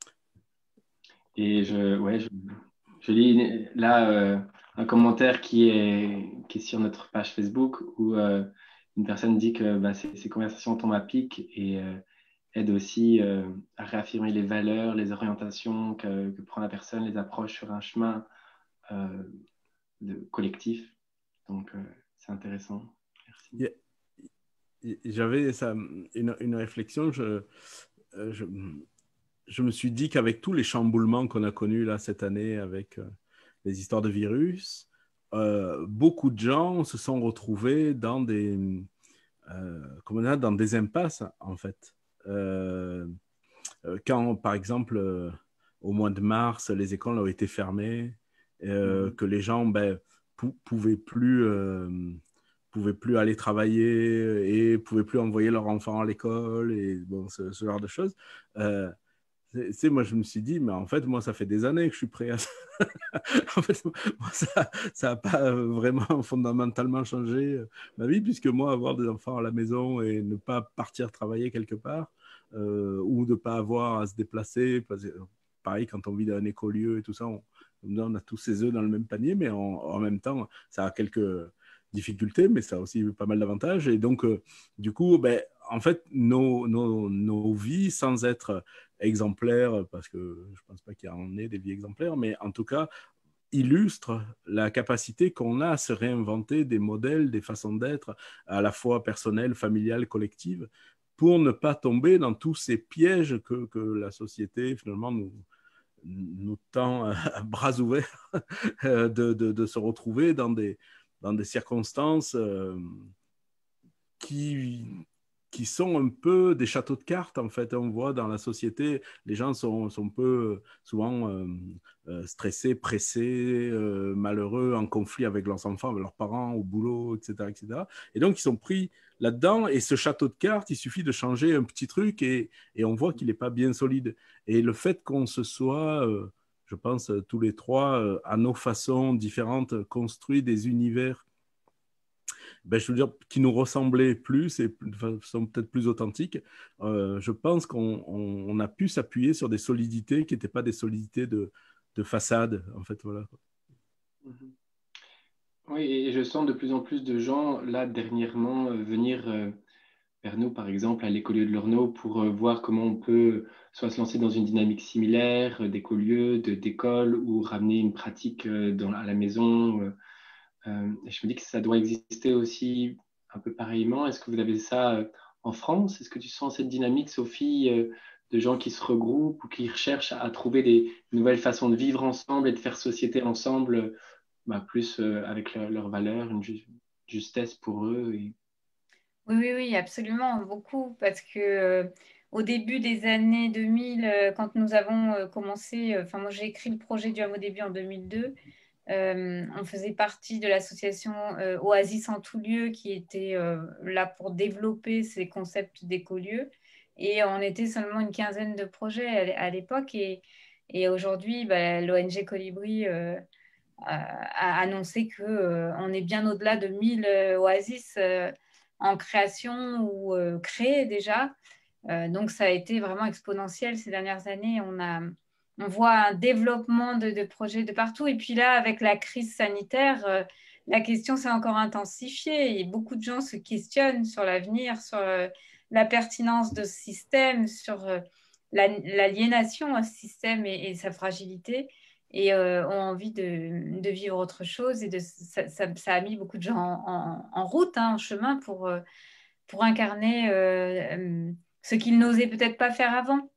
Et je, ouais, je, je lis là euh, un commentaire qui est, qui est sur notre page Facebook où euh, une personne dit que bah, ces, ces conversations tombent à pic et euh, aident aussi euh, à réaffirmer les valeurs, les orientations que, que prend la personne, les approches sur un chemin euh, de, collectif. Donc, euh, c'est intéressant. Merci. J'avais ça, une, une réflexion. Je, je, je me suis dit qu'avec tous les chamboulements qu'on a connus là, cette année, avec euh, les histoires de virus, euh, beaucoup de gens se sont retrouvés dans des, euh, comment on a, dans des impasses, en fait. Euh, quand, par exemple, euh, au mois de mars, les écoles ont été fermées, euh, mm-hmm. que les gens ben, pou- pouvaient plus... Euh, pouvaient plus aller travailler et pouvaient plus envoyer leurs enfants à l'école et bon, ce, ce genre de choses. Euh, Tu sais, moi, je me suis dit, mais en fait, moi, ça fait des années que je suis prêt à ça. En fait, moi, ça n'a pas vraiment fondamentalement changé ma vie, puisque moi, avoir des enfants à la maison et ne pas partir travailler quelque part, euh, ou de ne pas avoir à se déplacer, parce que, pareil, quand on vit dans un écolieu et tout ça, on, on a tous ses œufs dans le même panier, mais en, en même temps, ça a quelques difficultés, mais ça a aussi pas mal d'avantages. Et donc, euh, du coup, ben, en fait, nos, nos, nos vies, sans être exemplaires, parce que je ne pense pas qu'il y en ait des vies exemplaires, mais en tout cas, illustrent la capacité qu'on a à se réinventer des modèles, des façons d'être, à la fois personnelles, familiales, collectives, pour ne pas tomber dans tous ces pièges que, que la société, finalement, nous, nous tend à bras ouverts de, de, de se retrouver dans des, dans des circonstances euh, qui, qui sont un peu des châteaux de cartes, en fait. On voit dans la société, les gens sont, sont un peu souvent euh, euh, stressés, pressés, euh, malheureux, en conflit avec leurs enfants, avec leurs parents, au boulot, et cetera, et cetera. Et donc, ils sont pris là-dedans. Et ce château de cartes, il suffit de changer un petit truc et, et on voit qu'il n'est pas bien solide. Et le fait qu'on se soit... Euh, je pense, tous les trois, euh, à nos façons différentes, construit des univers ben, je veux dire, qui nous ressemblaient plus et de façon peut-être plus authentique, euh, je pense qu'on on, on a pu s'appuyer sur des solidités qui n'étaient pas des solidités de, de façade, en fait, voilà. Mhm. Oui, et je sens de plus en plus de gens, là, dernièrement, euh, venir euh, vers nous, par exemple, à l'écolieu de Lorneau, pour euh, voir comment on peut soit se lancer dans une dynamique similaire euh, d'écolieu, de, d'école, ou ramener une pratique euh, dans, à la maison. euh, euh, et je me dis que ça doit exister aussi un peu pareillement. Est-ce que vous avez ça euh, en France? Est-ce que tu sens cette dynamique, Sophie, euh, de gens qui se regroupent ou qui recherchent à, à trouver des nouvelles façons de vivre ensemble et de faire société ensemble, euh, bah, plus euh, avec leur- leurs valeurs, une ju- justesse pour eux et... Oui, oui, oui, absolument, beaucoup, parce que euh, au début des années deux mille, euh, quand nous avons euh, commencé, euh, enfin moi j'ai écrit le projet du Hameau Début en deux mille deux, euh, on faisait partie de l'association euh, Oasis en tout lieu qui était euh, là pour développer ces concepts d'écolieux, et on était seulement une quinzaine de projets à, à l'époque, et, et aujourd'hui bah, l'O N G Colibri euh, a annoncé qu'on est bien au-delà de mille euh, oasis euh, en création ou euh, créées déjà. Euh, donc, ça a été vraiment exponentiel ces dernières années. On a, on voit un développement de, de projets de partout. Et puis là, avec la crise sanitaire, euh, la question s'est encore intensifiée. Et beaucoup de gens se questionnent sur l'avenir, sur euh, la pertinence de ce système, sur euh, la- l'aliénation à ce système et, et sa fragilité et euh, ont envie de, de vivre autre chose. Et de, ça, ça- ça a mis beaucoup de gens en, en- en route, hein, en chemin pour, euh, pour incarner euh, euh, ce qu'ils n'osaient peut-être pas faire avant.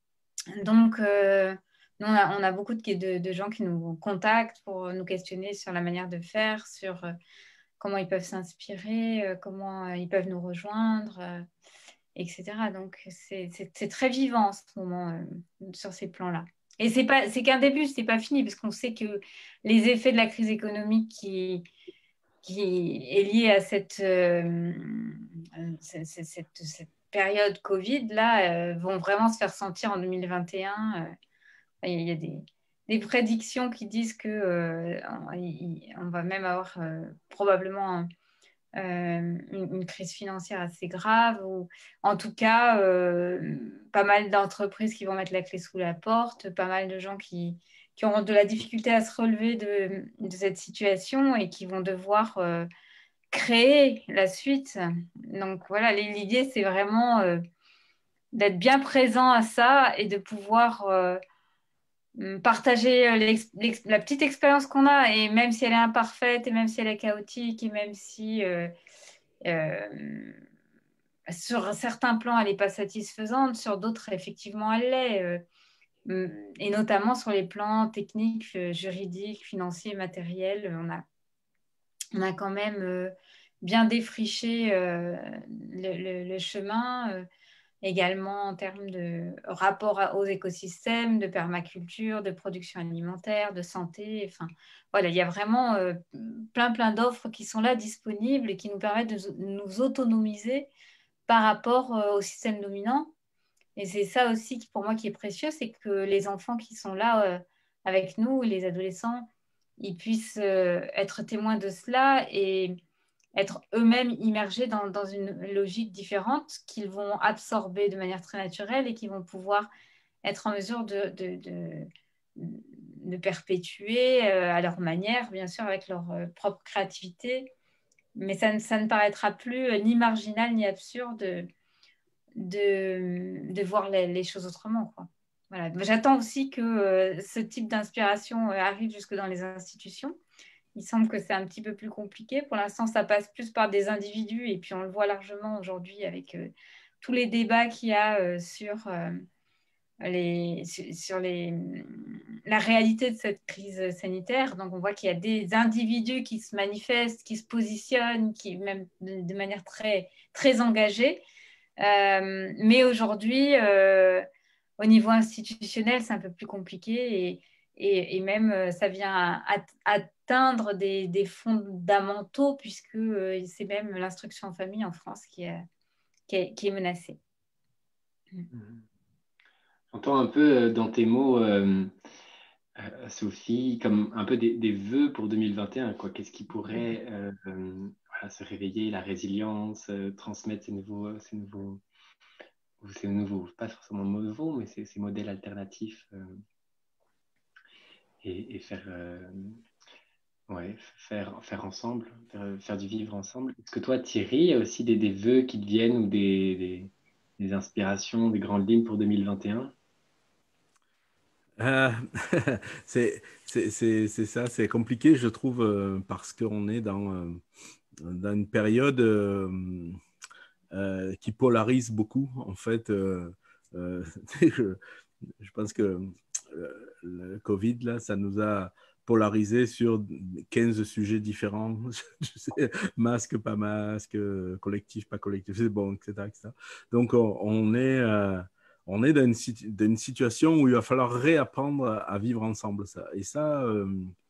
Donc, euh, nous, on a, on a beaucoup de, de- de gens qui nous contactent pour nous questionner sur la manière de faire, sur euh, comment ils peuvent s'inspirer, euh, comment euh, ils peuvent nous rejoindre, euh, et cetera. Donc, c'est c'est- c'est très vivant en ce moment euh, sur ces plans-là. Et c'est pas, c'est qu'un début, c'est pas fini, parce qu'on sait que les effets de la crise économique qui, qui est liée à cette, euh, euh, cette, cette- cette période Covid, là, euh, vont vraiment se faire sentir en deux mille vingt et un. Euh, il y a des, des prédictions qui disent que euh, on, il- on va même avoir euh, probablement euh, une, une crise financière assez grave, ou en tout cas euh, pas mal d'entreprises qui vont mettre la clé sous la porte, pas mal de gens qui, qui auront de la difficulté à se relever de, de cette situation et qui vont devoir euh, créer la suite. Donc voilà, l'idée c'est vraiment euh, d'être bien présent à ça et de pouvoir euh, partager euh, l'ex- l'ex- la petite expérience qu'on a, et même si elle est imparfaite, et même si elle est chaotique, et même si euh, euh, sur certains plans, elle n'est pas satisfaisante, sur d'autres, effectivement, elle l'est. euh, mm, et notamment sur les plans techniques, euh, juridiques, financiers, matériels, on a, on a quand même euh, bien défriché euh, le, le- le chemin, euh, également en termes de rapport à- aux écosystèmes, de permaculture, de production alimentaire, de santé. Enfin, voilà, il y a vraiment euh, plein, plein d'offres qui sont là disponibles et qui nous permettent de nous autonomiser par rapport euh, au système dominant Et c'est ça aussi qui, pour moi qui est précieux, c'est que les enfants qui sont là euh, avec nous, les adolescents, ils puissent euh, être témoins de cela et être eux-mêmes immergés dans, dans une logique différente qu'ils vont absorber de manière très naturelle et qui vont pouvoir être en mesure de, de, de, de perpétuer euh, à leur manière, bien sûr, avec leur euh, propre créativité. Mais ça ne, ça ne paraîtra plus euh, ni marginal ni absurde de, de, de voir les, les choses autrement, quoi. Voilà. J'attends aussi que euh, ce type d'inspiration euh, arrive jusque dans les institutions. Il semble que c'est un petit peu plus compliqué. Pour l'instant, ça passe plus par des individus et puis on le voit largement aujourd'hui avec euh, tous les débats qu'il y a euh, sur, euh, les, sur, sur les, la réalité de cette crise sanitaire. Donc, on voit qu'il y a des individus qui se manifestent, qui se positionnent, qui, même de, de manière très, très engagée. Euh, mais aujourd'hui, euh, au niveau institutionnel, c'est un peu plus compliqué et, et, et même euh, ça vient at- atteindre des, des fondamentaux puisque euh, c'est même l'instruction en famille en France qui est, qui est, qui est menacée. J'entends un peu euh, dans tes mots, euh, euh, Sophie, comme un peu des, des vœux pour deux mille vingt et un, quoi. Qu'est-ce qui pourrait euh, euh, voilà, se réveiller, la résilience, euh, transmettre ces nouveaux, ces nouveaux, ou ces nouveaux, pas forcément nouveaux, mais ces, ces modèles alternatifs euh, et, et faire, euh, ouais, faire, faire ensemble, faire, faire du vivre ensemble. Est-ce que toi, Thierry, il y a aussi des, des vœux qui te viennent ou des, des, des inspirations, des grandes lignes pour deux mille vingt et un? Euh, c'est c'est- c'est- c'est ça, c'est compliqué, je trouve, euh, parce qu'on est dans, euh, dans une période euh, euh, qui polarise beaucoup, en fait. Euh, euh, je, je pense que euh, le Covid, là, ça nous a polarisé sur quinze sujets différents. Je sais, masque, pas masque, euh, collectif, pas collectif, c'est bon, et cetera, et cetera. Donc, on, on est, euh, on est dans une, situ- dans une situation où il va falloir réapprendre à, à vivre ensemble. Ça. Et ça, euh,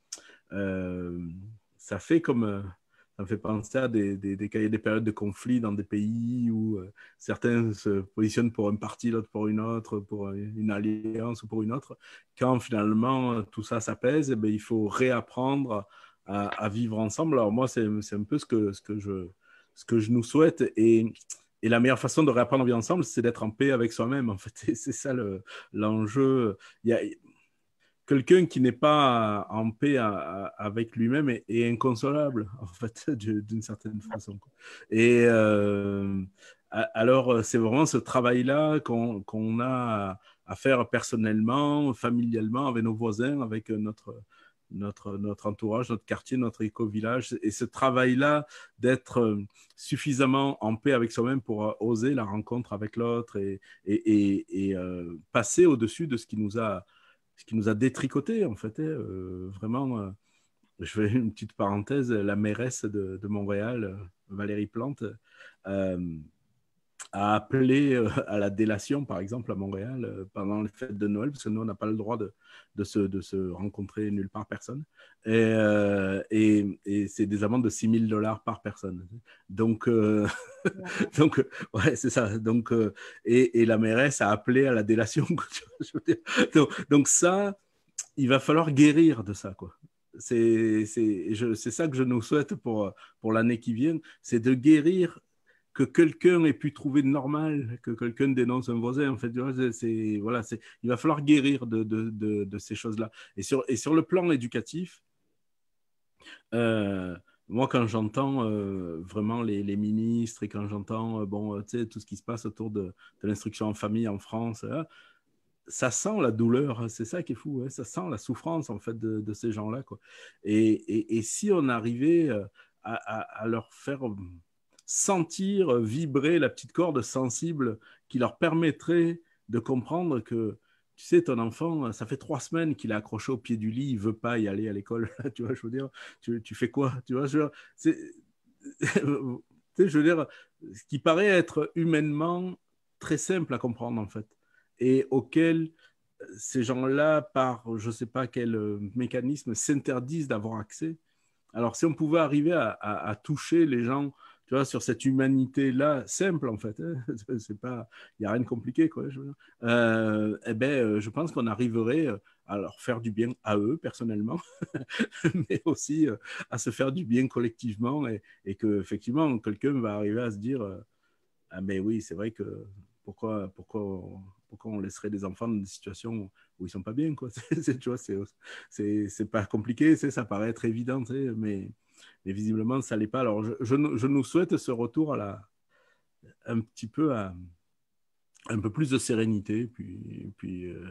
euh, ça fait comme... euh, ça me fait penser à des, des, des, des périodes de conflit dans des pays où euh, certains se positionnent pour un parti, l'autre pour une autre, pour une alliance ou pour une autre. Quand finalement tout ça s'apaise, eh bien, il faut réapprendre à, à, vivre ensemble. Alors moi, c'est un peu ce que, ce, que je, ce que je nous souhaite. Et, et la meilleure façon de réapprendre à vivre ensemble, c'est d'être en paix avec soi-même. En fait, c'est ça l'enjeu. Il y a, quelqu'un qui n'est pas en paix à, à, avec lui-même est, est, inconsolable, en fait, d'une certaine façon. Et euh, alors, c'est vraiment ce travail-là qu'on qu'on a à faire personnellement, familialement, avec nos voisins, avec notre, notre, notre entourage, notre quartier, notre éco-village. Et ce travail-là d'être suffisamment en paix avec soi-même pour oser la rencontre avec l'autre et, et, et, et euh, passer au-dessus de ce qui nous a ce qui nous a détricoté, en fait. Euh, vraiment, euh, je fais une petite parenthèse, la mairesse de, de Montréal, Valérie Plante, euh, a appelé euh, à la délation, par exemple, à Montréal, euh, pendant les fêtes de Noël, parce que nous, on n'a pas le droit de, de, se, de se rencontrer nulle part personne. Et, euh, et, et c'est des amendes de six mille dollars par personne. Donc, euh, donc ouais, c'est ça. Donc, euh, et, et la mairesse a appelé à la délation. donc, donc, ça, il va falloir guérir de ça, quoi. C'est ça que je nous souhaite pour, pour l'année qui vient, c'est de guérir que quelqu'un ait pu trouver normal que quelqu'un dénonce un voisin. En fait, c'est, voilà, c'est, il va falloir guérir de, de, de, de ces choses-là. Et sur, et sur le plan éducatif, euh, moi, quand j'entends euh, vraiment les, les ministres et quand j'entends euh, bon, euh, tout ce qui se passe autour de, de l'instruction en famille en France, euh, ça sent la douleur, c'est ça qui est fou, hein, ça sent la souffrance en fait de, de ces gens-là, quoi. Et, et, et, si on arrivait à, à, à leur faire sentir vibrer la petite corde sensible qui leur permettrait de comprendre que, tu sais, ton enfant, ça fait trois semaines qu'il est accroché au pied du lit, il veut pas y aller à l'école, tu vois, je veux dire, tu, tu fais quoi, tu vois, je veux dire, c'est, je veux dire, ce qui paraît être humainement très simple à comprendre en fait, et auquel ces gens-là, par je ne sais pas quel mécanisme, s'interdisent d'avoir accès. Alors, si on pouvait arriver à, à, à toucher les gens tu vois, sur cette humanité-là, simple en fait, hein, c'est pas, il n'y a rien de compliqué, quoi. Je, euh, eh ben, je pense qu'on arriverait à leur faire du bien à eux personnellement, mais aussi à se faire du bien collectivement et, et que effectivement quelqu'un va arriver à se dire euh, ah mais oui, c'est vrai que pourquoi, pourquoi, on, pourquoi on laisserait des enfants dans des situations où ils sont pas bien, quoi. C'est, c'est, tu vois, c'est, c'est, c'est pas compliqué, c'est, ça paraît être évident, mais mais visiblement, ça l'est pas. Alors, je, je, je, nous souhaite ce retour à la, un petit peu à un peu plus de sérénité, puis, puis euh,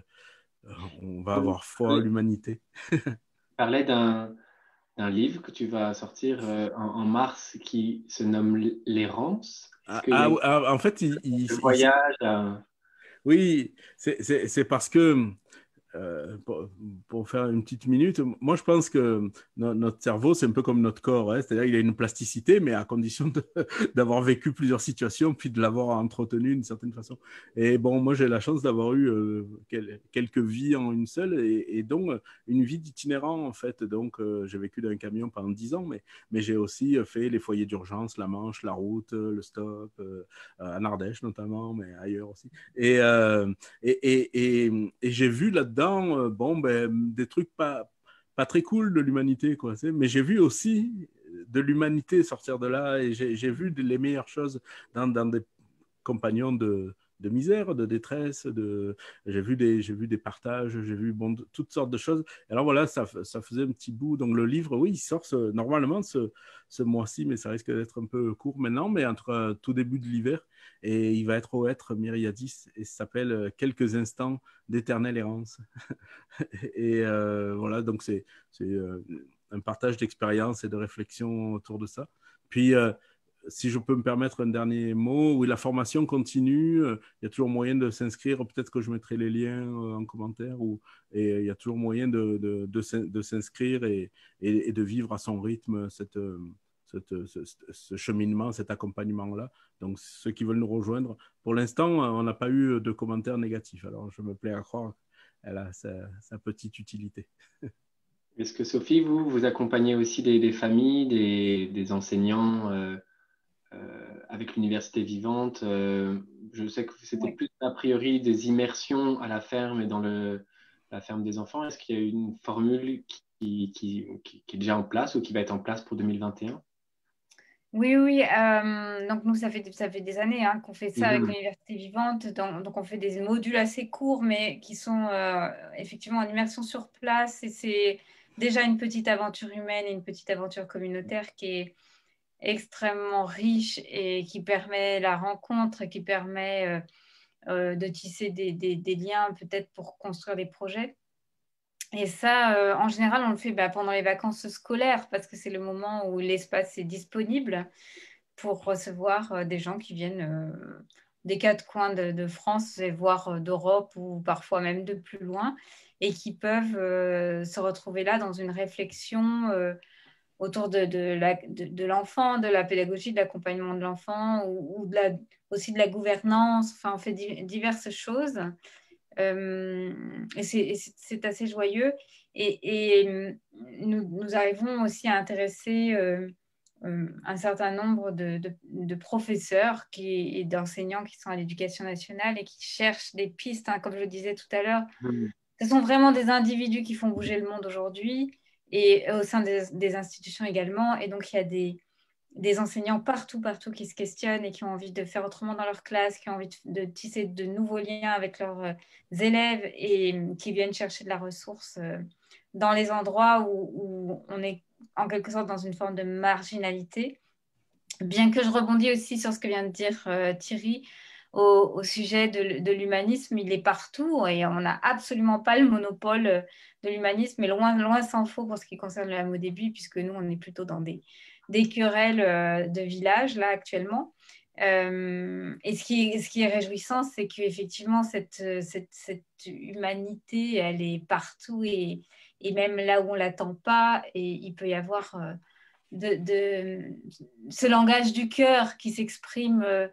on va avoir foi en l'humanité. Tu parlais d'un, d'un livre que tu vas sortir euh, en, en mars qui se nomme L'Errance. Est-ce Ah, qu'il y a ah, en fait, il, il, le il, voyage à... oui, c'est, c'est, c'est parce que Euh, pour, pour, faire une petite minute, moi je pense que no, notre cerveau c'est un peu comme notre corps, hein, c'est-à-dire qu'il a une plasticité, mais à condition de, d'avoir vécu plusieurs situations puis de l'avoir entretenu d'une certaine façon. Et bon, moi j'ai la chance d'avoir eu euh, quel, quelques vies en une seule et, et donc une vie d'itinérant en fait. Donc euh, j'ai vécu dans un camion pendant dix ans, mais, mais j'ai aussi fait les foyers d'urgence, la Manche, la route, le stop, euh, en Ardèche notamment, mais ailleurs aussi. Et, euh, et, et, et, et j'ai vu là-dedans euh, bon, ben, des trucs pas, pas très cool de l'humanité, quoi. Mais j'ai vu aussi de l'humanité sortir de là et j'ai, j'ai vu les meilleures choses dans, dans des compagnons de, de misère, de détresse. De... J'ai, vu des, j'ai vu des partages, j'ai vu bon, de, toutes sortes de choses. Et alors voilà, ça, ça faisait un petit bout. Donc le livre, oui, il sort ce, normalement ce, ce mois-ci, mais ça risque d'être un peu court maintenant, mais entre euh, tout début de l'hiver. Et il va être au être Myriadis et ça s'appelle Quelques instants d'éternelle errance. Et euh, voilà, donc c'est, c'est euh, un partage d'expérience et de réflexion autour de ça. Puis, euh, si je peux me permettre un dernier mot, oui, la formation continue. Il y a toujours moyen de s'inscrire. Peut-être que je mettrai les liens en commentaire. Ou, et il y a toujours moyen de, de, de, de s'inscrire et, et, et, de vivre à son rythme cette, cette, ce, ce cheminement, cet accompagnement-là. Donc, ceux qui veulent nous rejoindre, pour l'instant, on n'a pas eu de commentaires négatifs. Alors, je me plais à croire qu'elle a sa, sa petite utilité. Est-ce que Sophie, vous, vous accompagnez aussi des, des familles, des, des enseignants euh, euh, avec l'université vivante euh, Je sais que c'était Oui. plus a priori des immersions à la ferme et dans le, la ferme des enfants. Est-ce qu'il y a une formule qui, qui, qui, qui est déjà en place ou qui va être en place pour deux mille vingt et un? Oui, oui. Euh, donc, nous, ça fait, ça fait des années hein, qu'on fait ça avec Mhm. l'Université vivante. Donc, donc, on fait des modules assez courts, mais qui sont euh, effectivement en immersion sur place. Et c'est déjà une petite aventure humaine et une petite aventure communautaire qui est extrêmement riche et qui permet la rencontre, qui permet euh, euh, de tisser des, des, des liens peut-être pour construire des projets. Et ça, euh, en général, on le fait bah, pendant les vacances scolaires parce que c'est le moment où l'espace est disponible pour recevoir euh, des gens qui viennent euh, des quatre coins de, de France, et voire euh, d'Europe ou parfois même de plus loin, et qui peuvent euh, se retrouver là dans une réflexion euh, autour de, de, la, de, de l'enfant, de la pédagogie, de l'accompagnement de l'enfant ou, ou de la, aussi de la gouvernance. Enfin, on fait di- diverses choses. Euh, et c'est, c'est assez joyeux. Et, et nous, nous, arrivons aussi à intéresser euh, euh, un certain nombre de, de, de professeurs qui, et d'enseignants qui sont à l'éducation nationale et qui cherchent des pistes, hein, comme je le disais tout à l'heure. Mhm. Ce sont vraiment des individus qui font bouger le monde aujourd'hui et au sein des, des institutions également. Et donc, il y a des, des enseignants partout, partout qui se questionnent et qui ont envie de faire autrement dans leur classe, qui ont envie de, de tisser de nouveaux liens avec leurs euh, élèves et euh, qui viennent chercher de la ressource euh, dans les endroits où, où on est en quelque sorte dans une forme de marginalité. Bien que je rebondis aussi sur ce que vient de dire euh, Thierry au, au sujet de, de l'humanisme, il est partout et on n'a absolument pas le monopole euh, de l'humanisme, mais loin, loin s'en faut pour ce qui concerne le hameau des Buis, puisque nous, on est plutôt dans des, des querelles euh, de village, là, actuellement. Euh, et ce qui, est, ce qui est réjouissant, c'est qu'effectivement, cette, cette, cette humanité, elle est partout et, et même là où on ne l'attend pas, et il peut y avoir... Euh, de, de, ce langage du cœur qui s'exprime euh,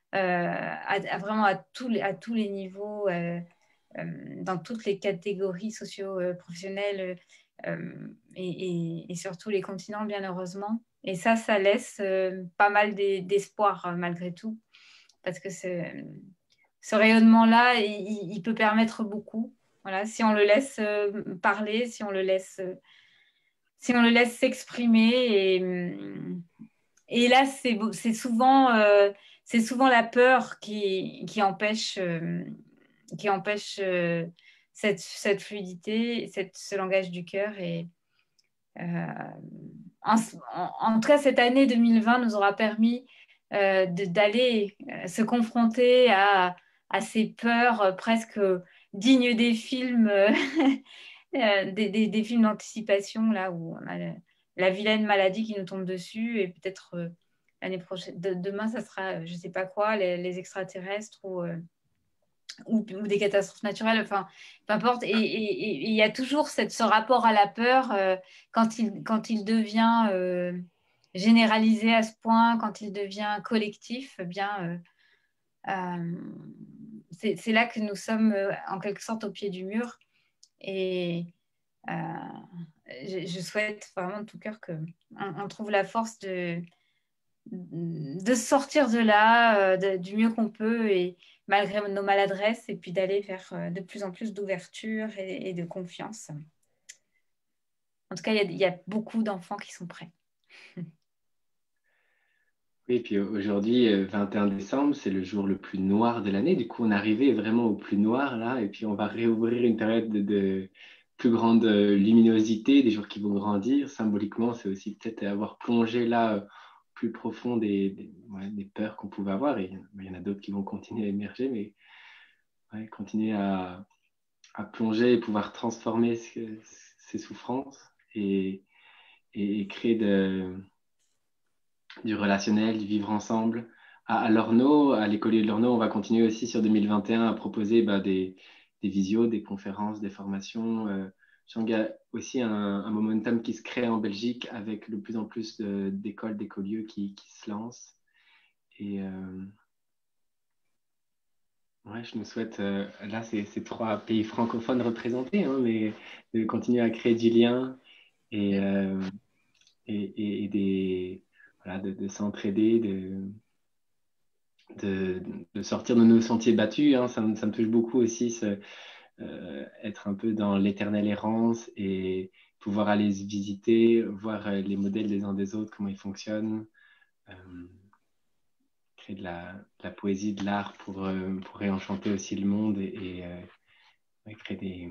à, à vraiment à, tout, à tous les niveaux, euh, euh, dans toutes les catégories socio-professionnelles euh, et, et, et sur tous les continents, bien heureusement. Et ça, ça laisse euh, pas mal d'espoir euh, malgré tout. Parce que ce rayonnement-là, il, il peut permettre beaucoup. Voilà, si on le laisse euh, parler, si on le laisse, euh, si on le laisse s'exprimer. Et, et là, c'est c'est souvent, euh, c'est souvent la peur qui, qui empêche, euh, qui empêche euh, cette, cette fluidité, cette, ce langage du cœur. Et euh, en, en, en tout cas, cette année deux mille vingt nous aura permis euh, de- d'aller euh, se confronter à, à ces peurs euh, presque dignes des films, euh, euh, des, des- des films d'anticipation, là où on a le- la vilaine maladie qui nous tombe dessus, et peut-être euh, l'année prochaine, de- demain, ça sera, euh, je ne sais pas quoi, les, les extraterrestres ou, euh, ou, ou des catastrophes naturelles, enfin, peu importe. Et et- et il y a toujours cette, ce rapport à la peur euh, quand il, quand il devient euh, généralisé à ce point, quand il devient collectif, eh bien, euh, euh, c'est c'est là que nous sommes euh, en quelque sorte au pied du mur. Et euh, je, je souhaite vraiment de tout cœur qu'on on trouve la force de, de sortir de là euh, de- du mieux qu'on peut et malgré nos maladresses et puis d'aller vers euh, de plus en plus d'ouverture et, et de confiance. En tout cas, il y a, il y a beaucoup d'enfants qui sont prêts. Oui, et puis aujourd'hui, euh, vingt et un décembre, c'est le jour le plus noir de l'année. Du coup, on est arrivé vraiment au plus noir là, et puis on va réouvrir une période de, de plus grande euh, luminosité, des jours qui vont grandir. Symboliquement, c'est aussi peut-être avoir plongé là euh, plus profond des, des, ouais, des peurs qu'on pouvait avoir. Et il y en a d'autres qui vont continuer à émerger, mais ouais, continuer à, à plonger et pouvoir transformer ce- ces souffrances et, et, et créer de du relationnel, du vivre ensemble. À, à Lorno, à l'écolier de Lorno, on va continuer aussi sur deux mille vingt et un à proposer bah, des, des visios, des conférences, des formations. Euh, je sens qu'il y a aussi un, un momentum qui se crée en Belgique avec de plus en plus de- d'écoles, d'écolieux qui, qui se lancent. Et euh, ouais, je nous souhaite, euh, là, c'est c'est trois pays francophones représentés, hein, mais de continuer à créer du lien et, euh, et, et- et des, voilà, de, de s'entraider, de de, de sortir de nos sentiers battus. Hein. Ça, me, ça me touche beaucoup aussi, ce, euh, être un peu dans l'éternelle errance et pouvoir aller se visiter, voir euh, les modèles des uns des autres, comment ils fonctionnent, euh, créer de la, de la poésie, de l'art pour, euh, pour réenchanter aussi le monde et, et euh, ouais, créer des,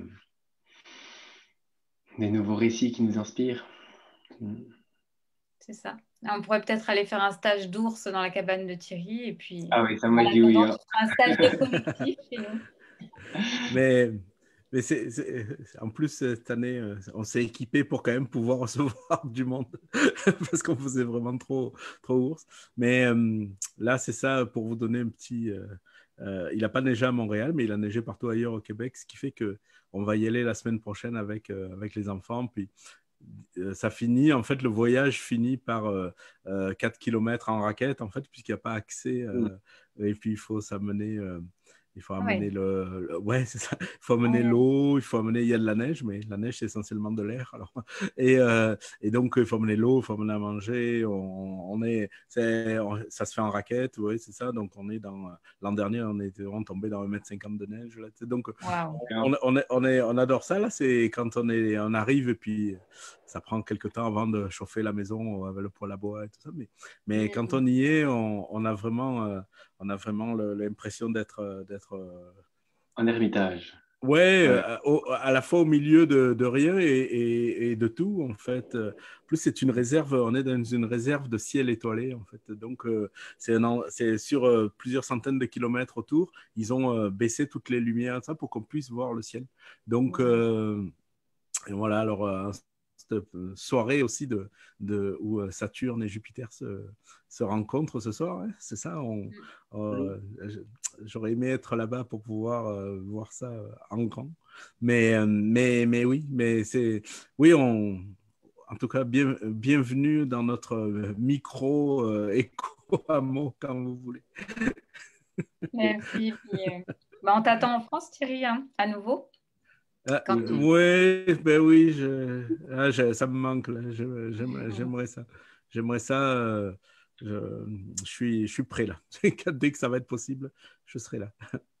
des nouveaux récits qui nous inspirent. Mm. C'est ça. On pourrait peut-être aller faire un stage d'ours dans la cabane de Thierry et puis Ah oui, ça, en moi, je dis oui. attendant, Hein. tu feras un stage de collectif chez nous. Mais, mais c'est, c'est- en plus, cette année, euh, on s'est équipé pour quand même pouvoir recevoir du monde parce qu'on faisait vraiment trop, trop ours. Mais euh, là, c'est ça pour vous donner un petit. Euh, euh, il n'a pas neigé à Montréal, mais il a neigé partout ailleurs au Québec, ce qui fait que on va y aller la semaine prochaine avec, euh, avec les enfants. Puis euh, ça finit, en fait, le voyage finit par euh, euh, quatre kilomètres en raquette, en fait, puisqu'il n'y a pas accès. Mm. Euh, et puis, il faut s'amener. Euh, il faut amener Oui. le, le- ouais, c'est ça. Il faut Ah amener ouais. l'eau, il faut amener, il y a de la neige, mais la neige, c'est essentiellement de l'air. Alors, et, euh, et donc, il faut amener l'eau, il faut amener à manger. On, on est, c'est, on- ça se fait en raquette, oui, c'est ça. Donc, on est dans, l'an dernier, on était vraiment tombé dans un mètre cinquante de neige. Là, tu sais. Donc, Waouh. on, on, est, on, est, on adore ça, là. C'est quand on, est, on arrive et puis ça prend quelques temps avant de chauffer la maison avec le poêle à bois et tout ça. Mais, mais quand Mm. on y est, on, on a vraiment, euh, on a vraiment le- l'impression d'être, d'être euh, En ermitage. ouais, Ouais. euh, au- à la fois au milieu de, de rien et, et- et de tout, en fait. Euh, Plus c'est une réserve, on est dans une réserve de ciel étoilé, en fait. Donc, euh, c'est un en- c'est sur euh, plusieurs centaines de kilomètres autour. Ils ont euh, baissé toutes les lumières, ça, pour qu'on puisse voir le ciel. Donc, Wow. euh, et voilà, alors, euh, cette soirée aussi de, de, où euh, Saturne et Jupiter se, se rencontrent ce soir, hein, c'est ça. On, Mm. euh, j'aurais aimé être là-bas pour pouvoir euh, voir ça euh, en grand. Mais, euh, mais, mais oui, mais c'est, oui, on, en tout cas, bien, bienvenue dans notre euh, micro euh, éco-hameau quand vous voulez. Merci. Puis, euh, bah, on t'attend en France, Thierry, hein, à nouveau. Ah, Quand tu... ouais, ben oui, je, ah, je- ça me manque là. Je- j'aimerais, j'aimerais ça. j'aimerais ça. Euh, je, je, suis, je suis prêt là. Dès que ça va être possible, je serai là.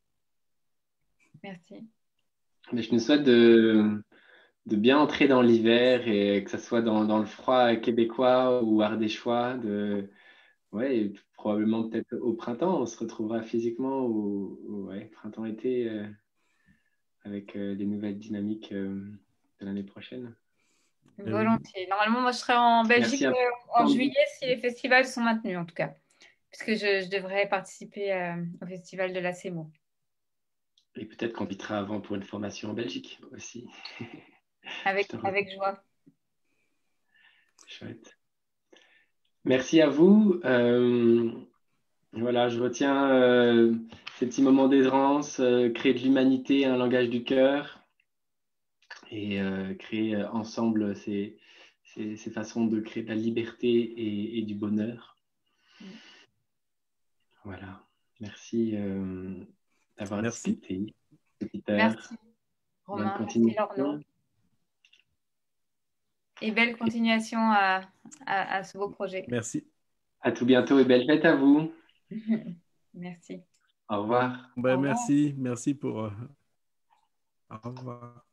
Merci. Mais je nous souhaite de, de bien entrer dans l'hiver et que ce soit dans, dans le froid québécois ou ardéchois. De, ouais, et probablement peut-être au printemps, on se retrouvera physiquement au, au ouais, printemps-été euh, avec euh, des nouvelles dynamiques euh, de l'année prochaine. Volontiers. Normalement, moi, je serai en Belgique Merci à euh, en vous. juillet si les festivals sont maintenus, en tout cas. Puisque je, je devrais participer euh, au festival de la CEMO. Et peut-être qu'on invitera avant pour une formation en Belgique aussi. Avec, avec joie. Chouette. Merci à vous. Euh, voilà, je retiens euh, ces petits moments d'errance, euh, créer de l'humanité, un langage du cœur et euh, créer euh, ensemble ces, ces, ces façons de créer de la liberté et, et du bonheur. Mm. Voilà. Merci euh, d'avoir Merci. discuté. Merci, Romain. Merci, Lorno. Et belle continuation à, à, à ce beau projet. Merci. À tout bientôt et belle fête à vous. Merci. Au revoir. Ben, Au revoir. merci, merci pour. Euh... Au revoir.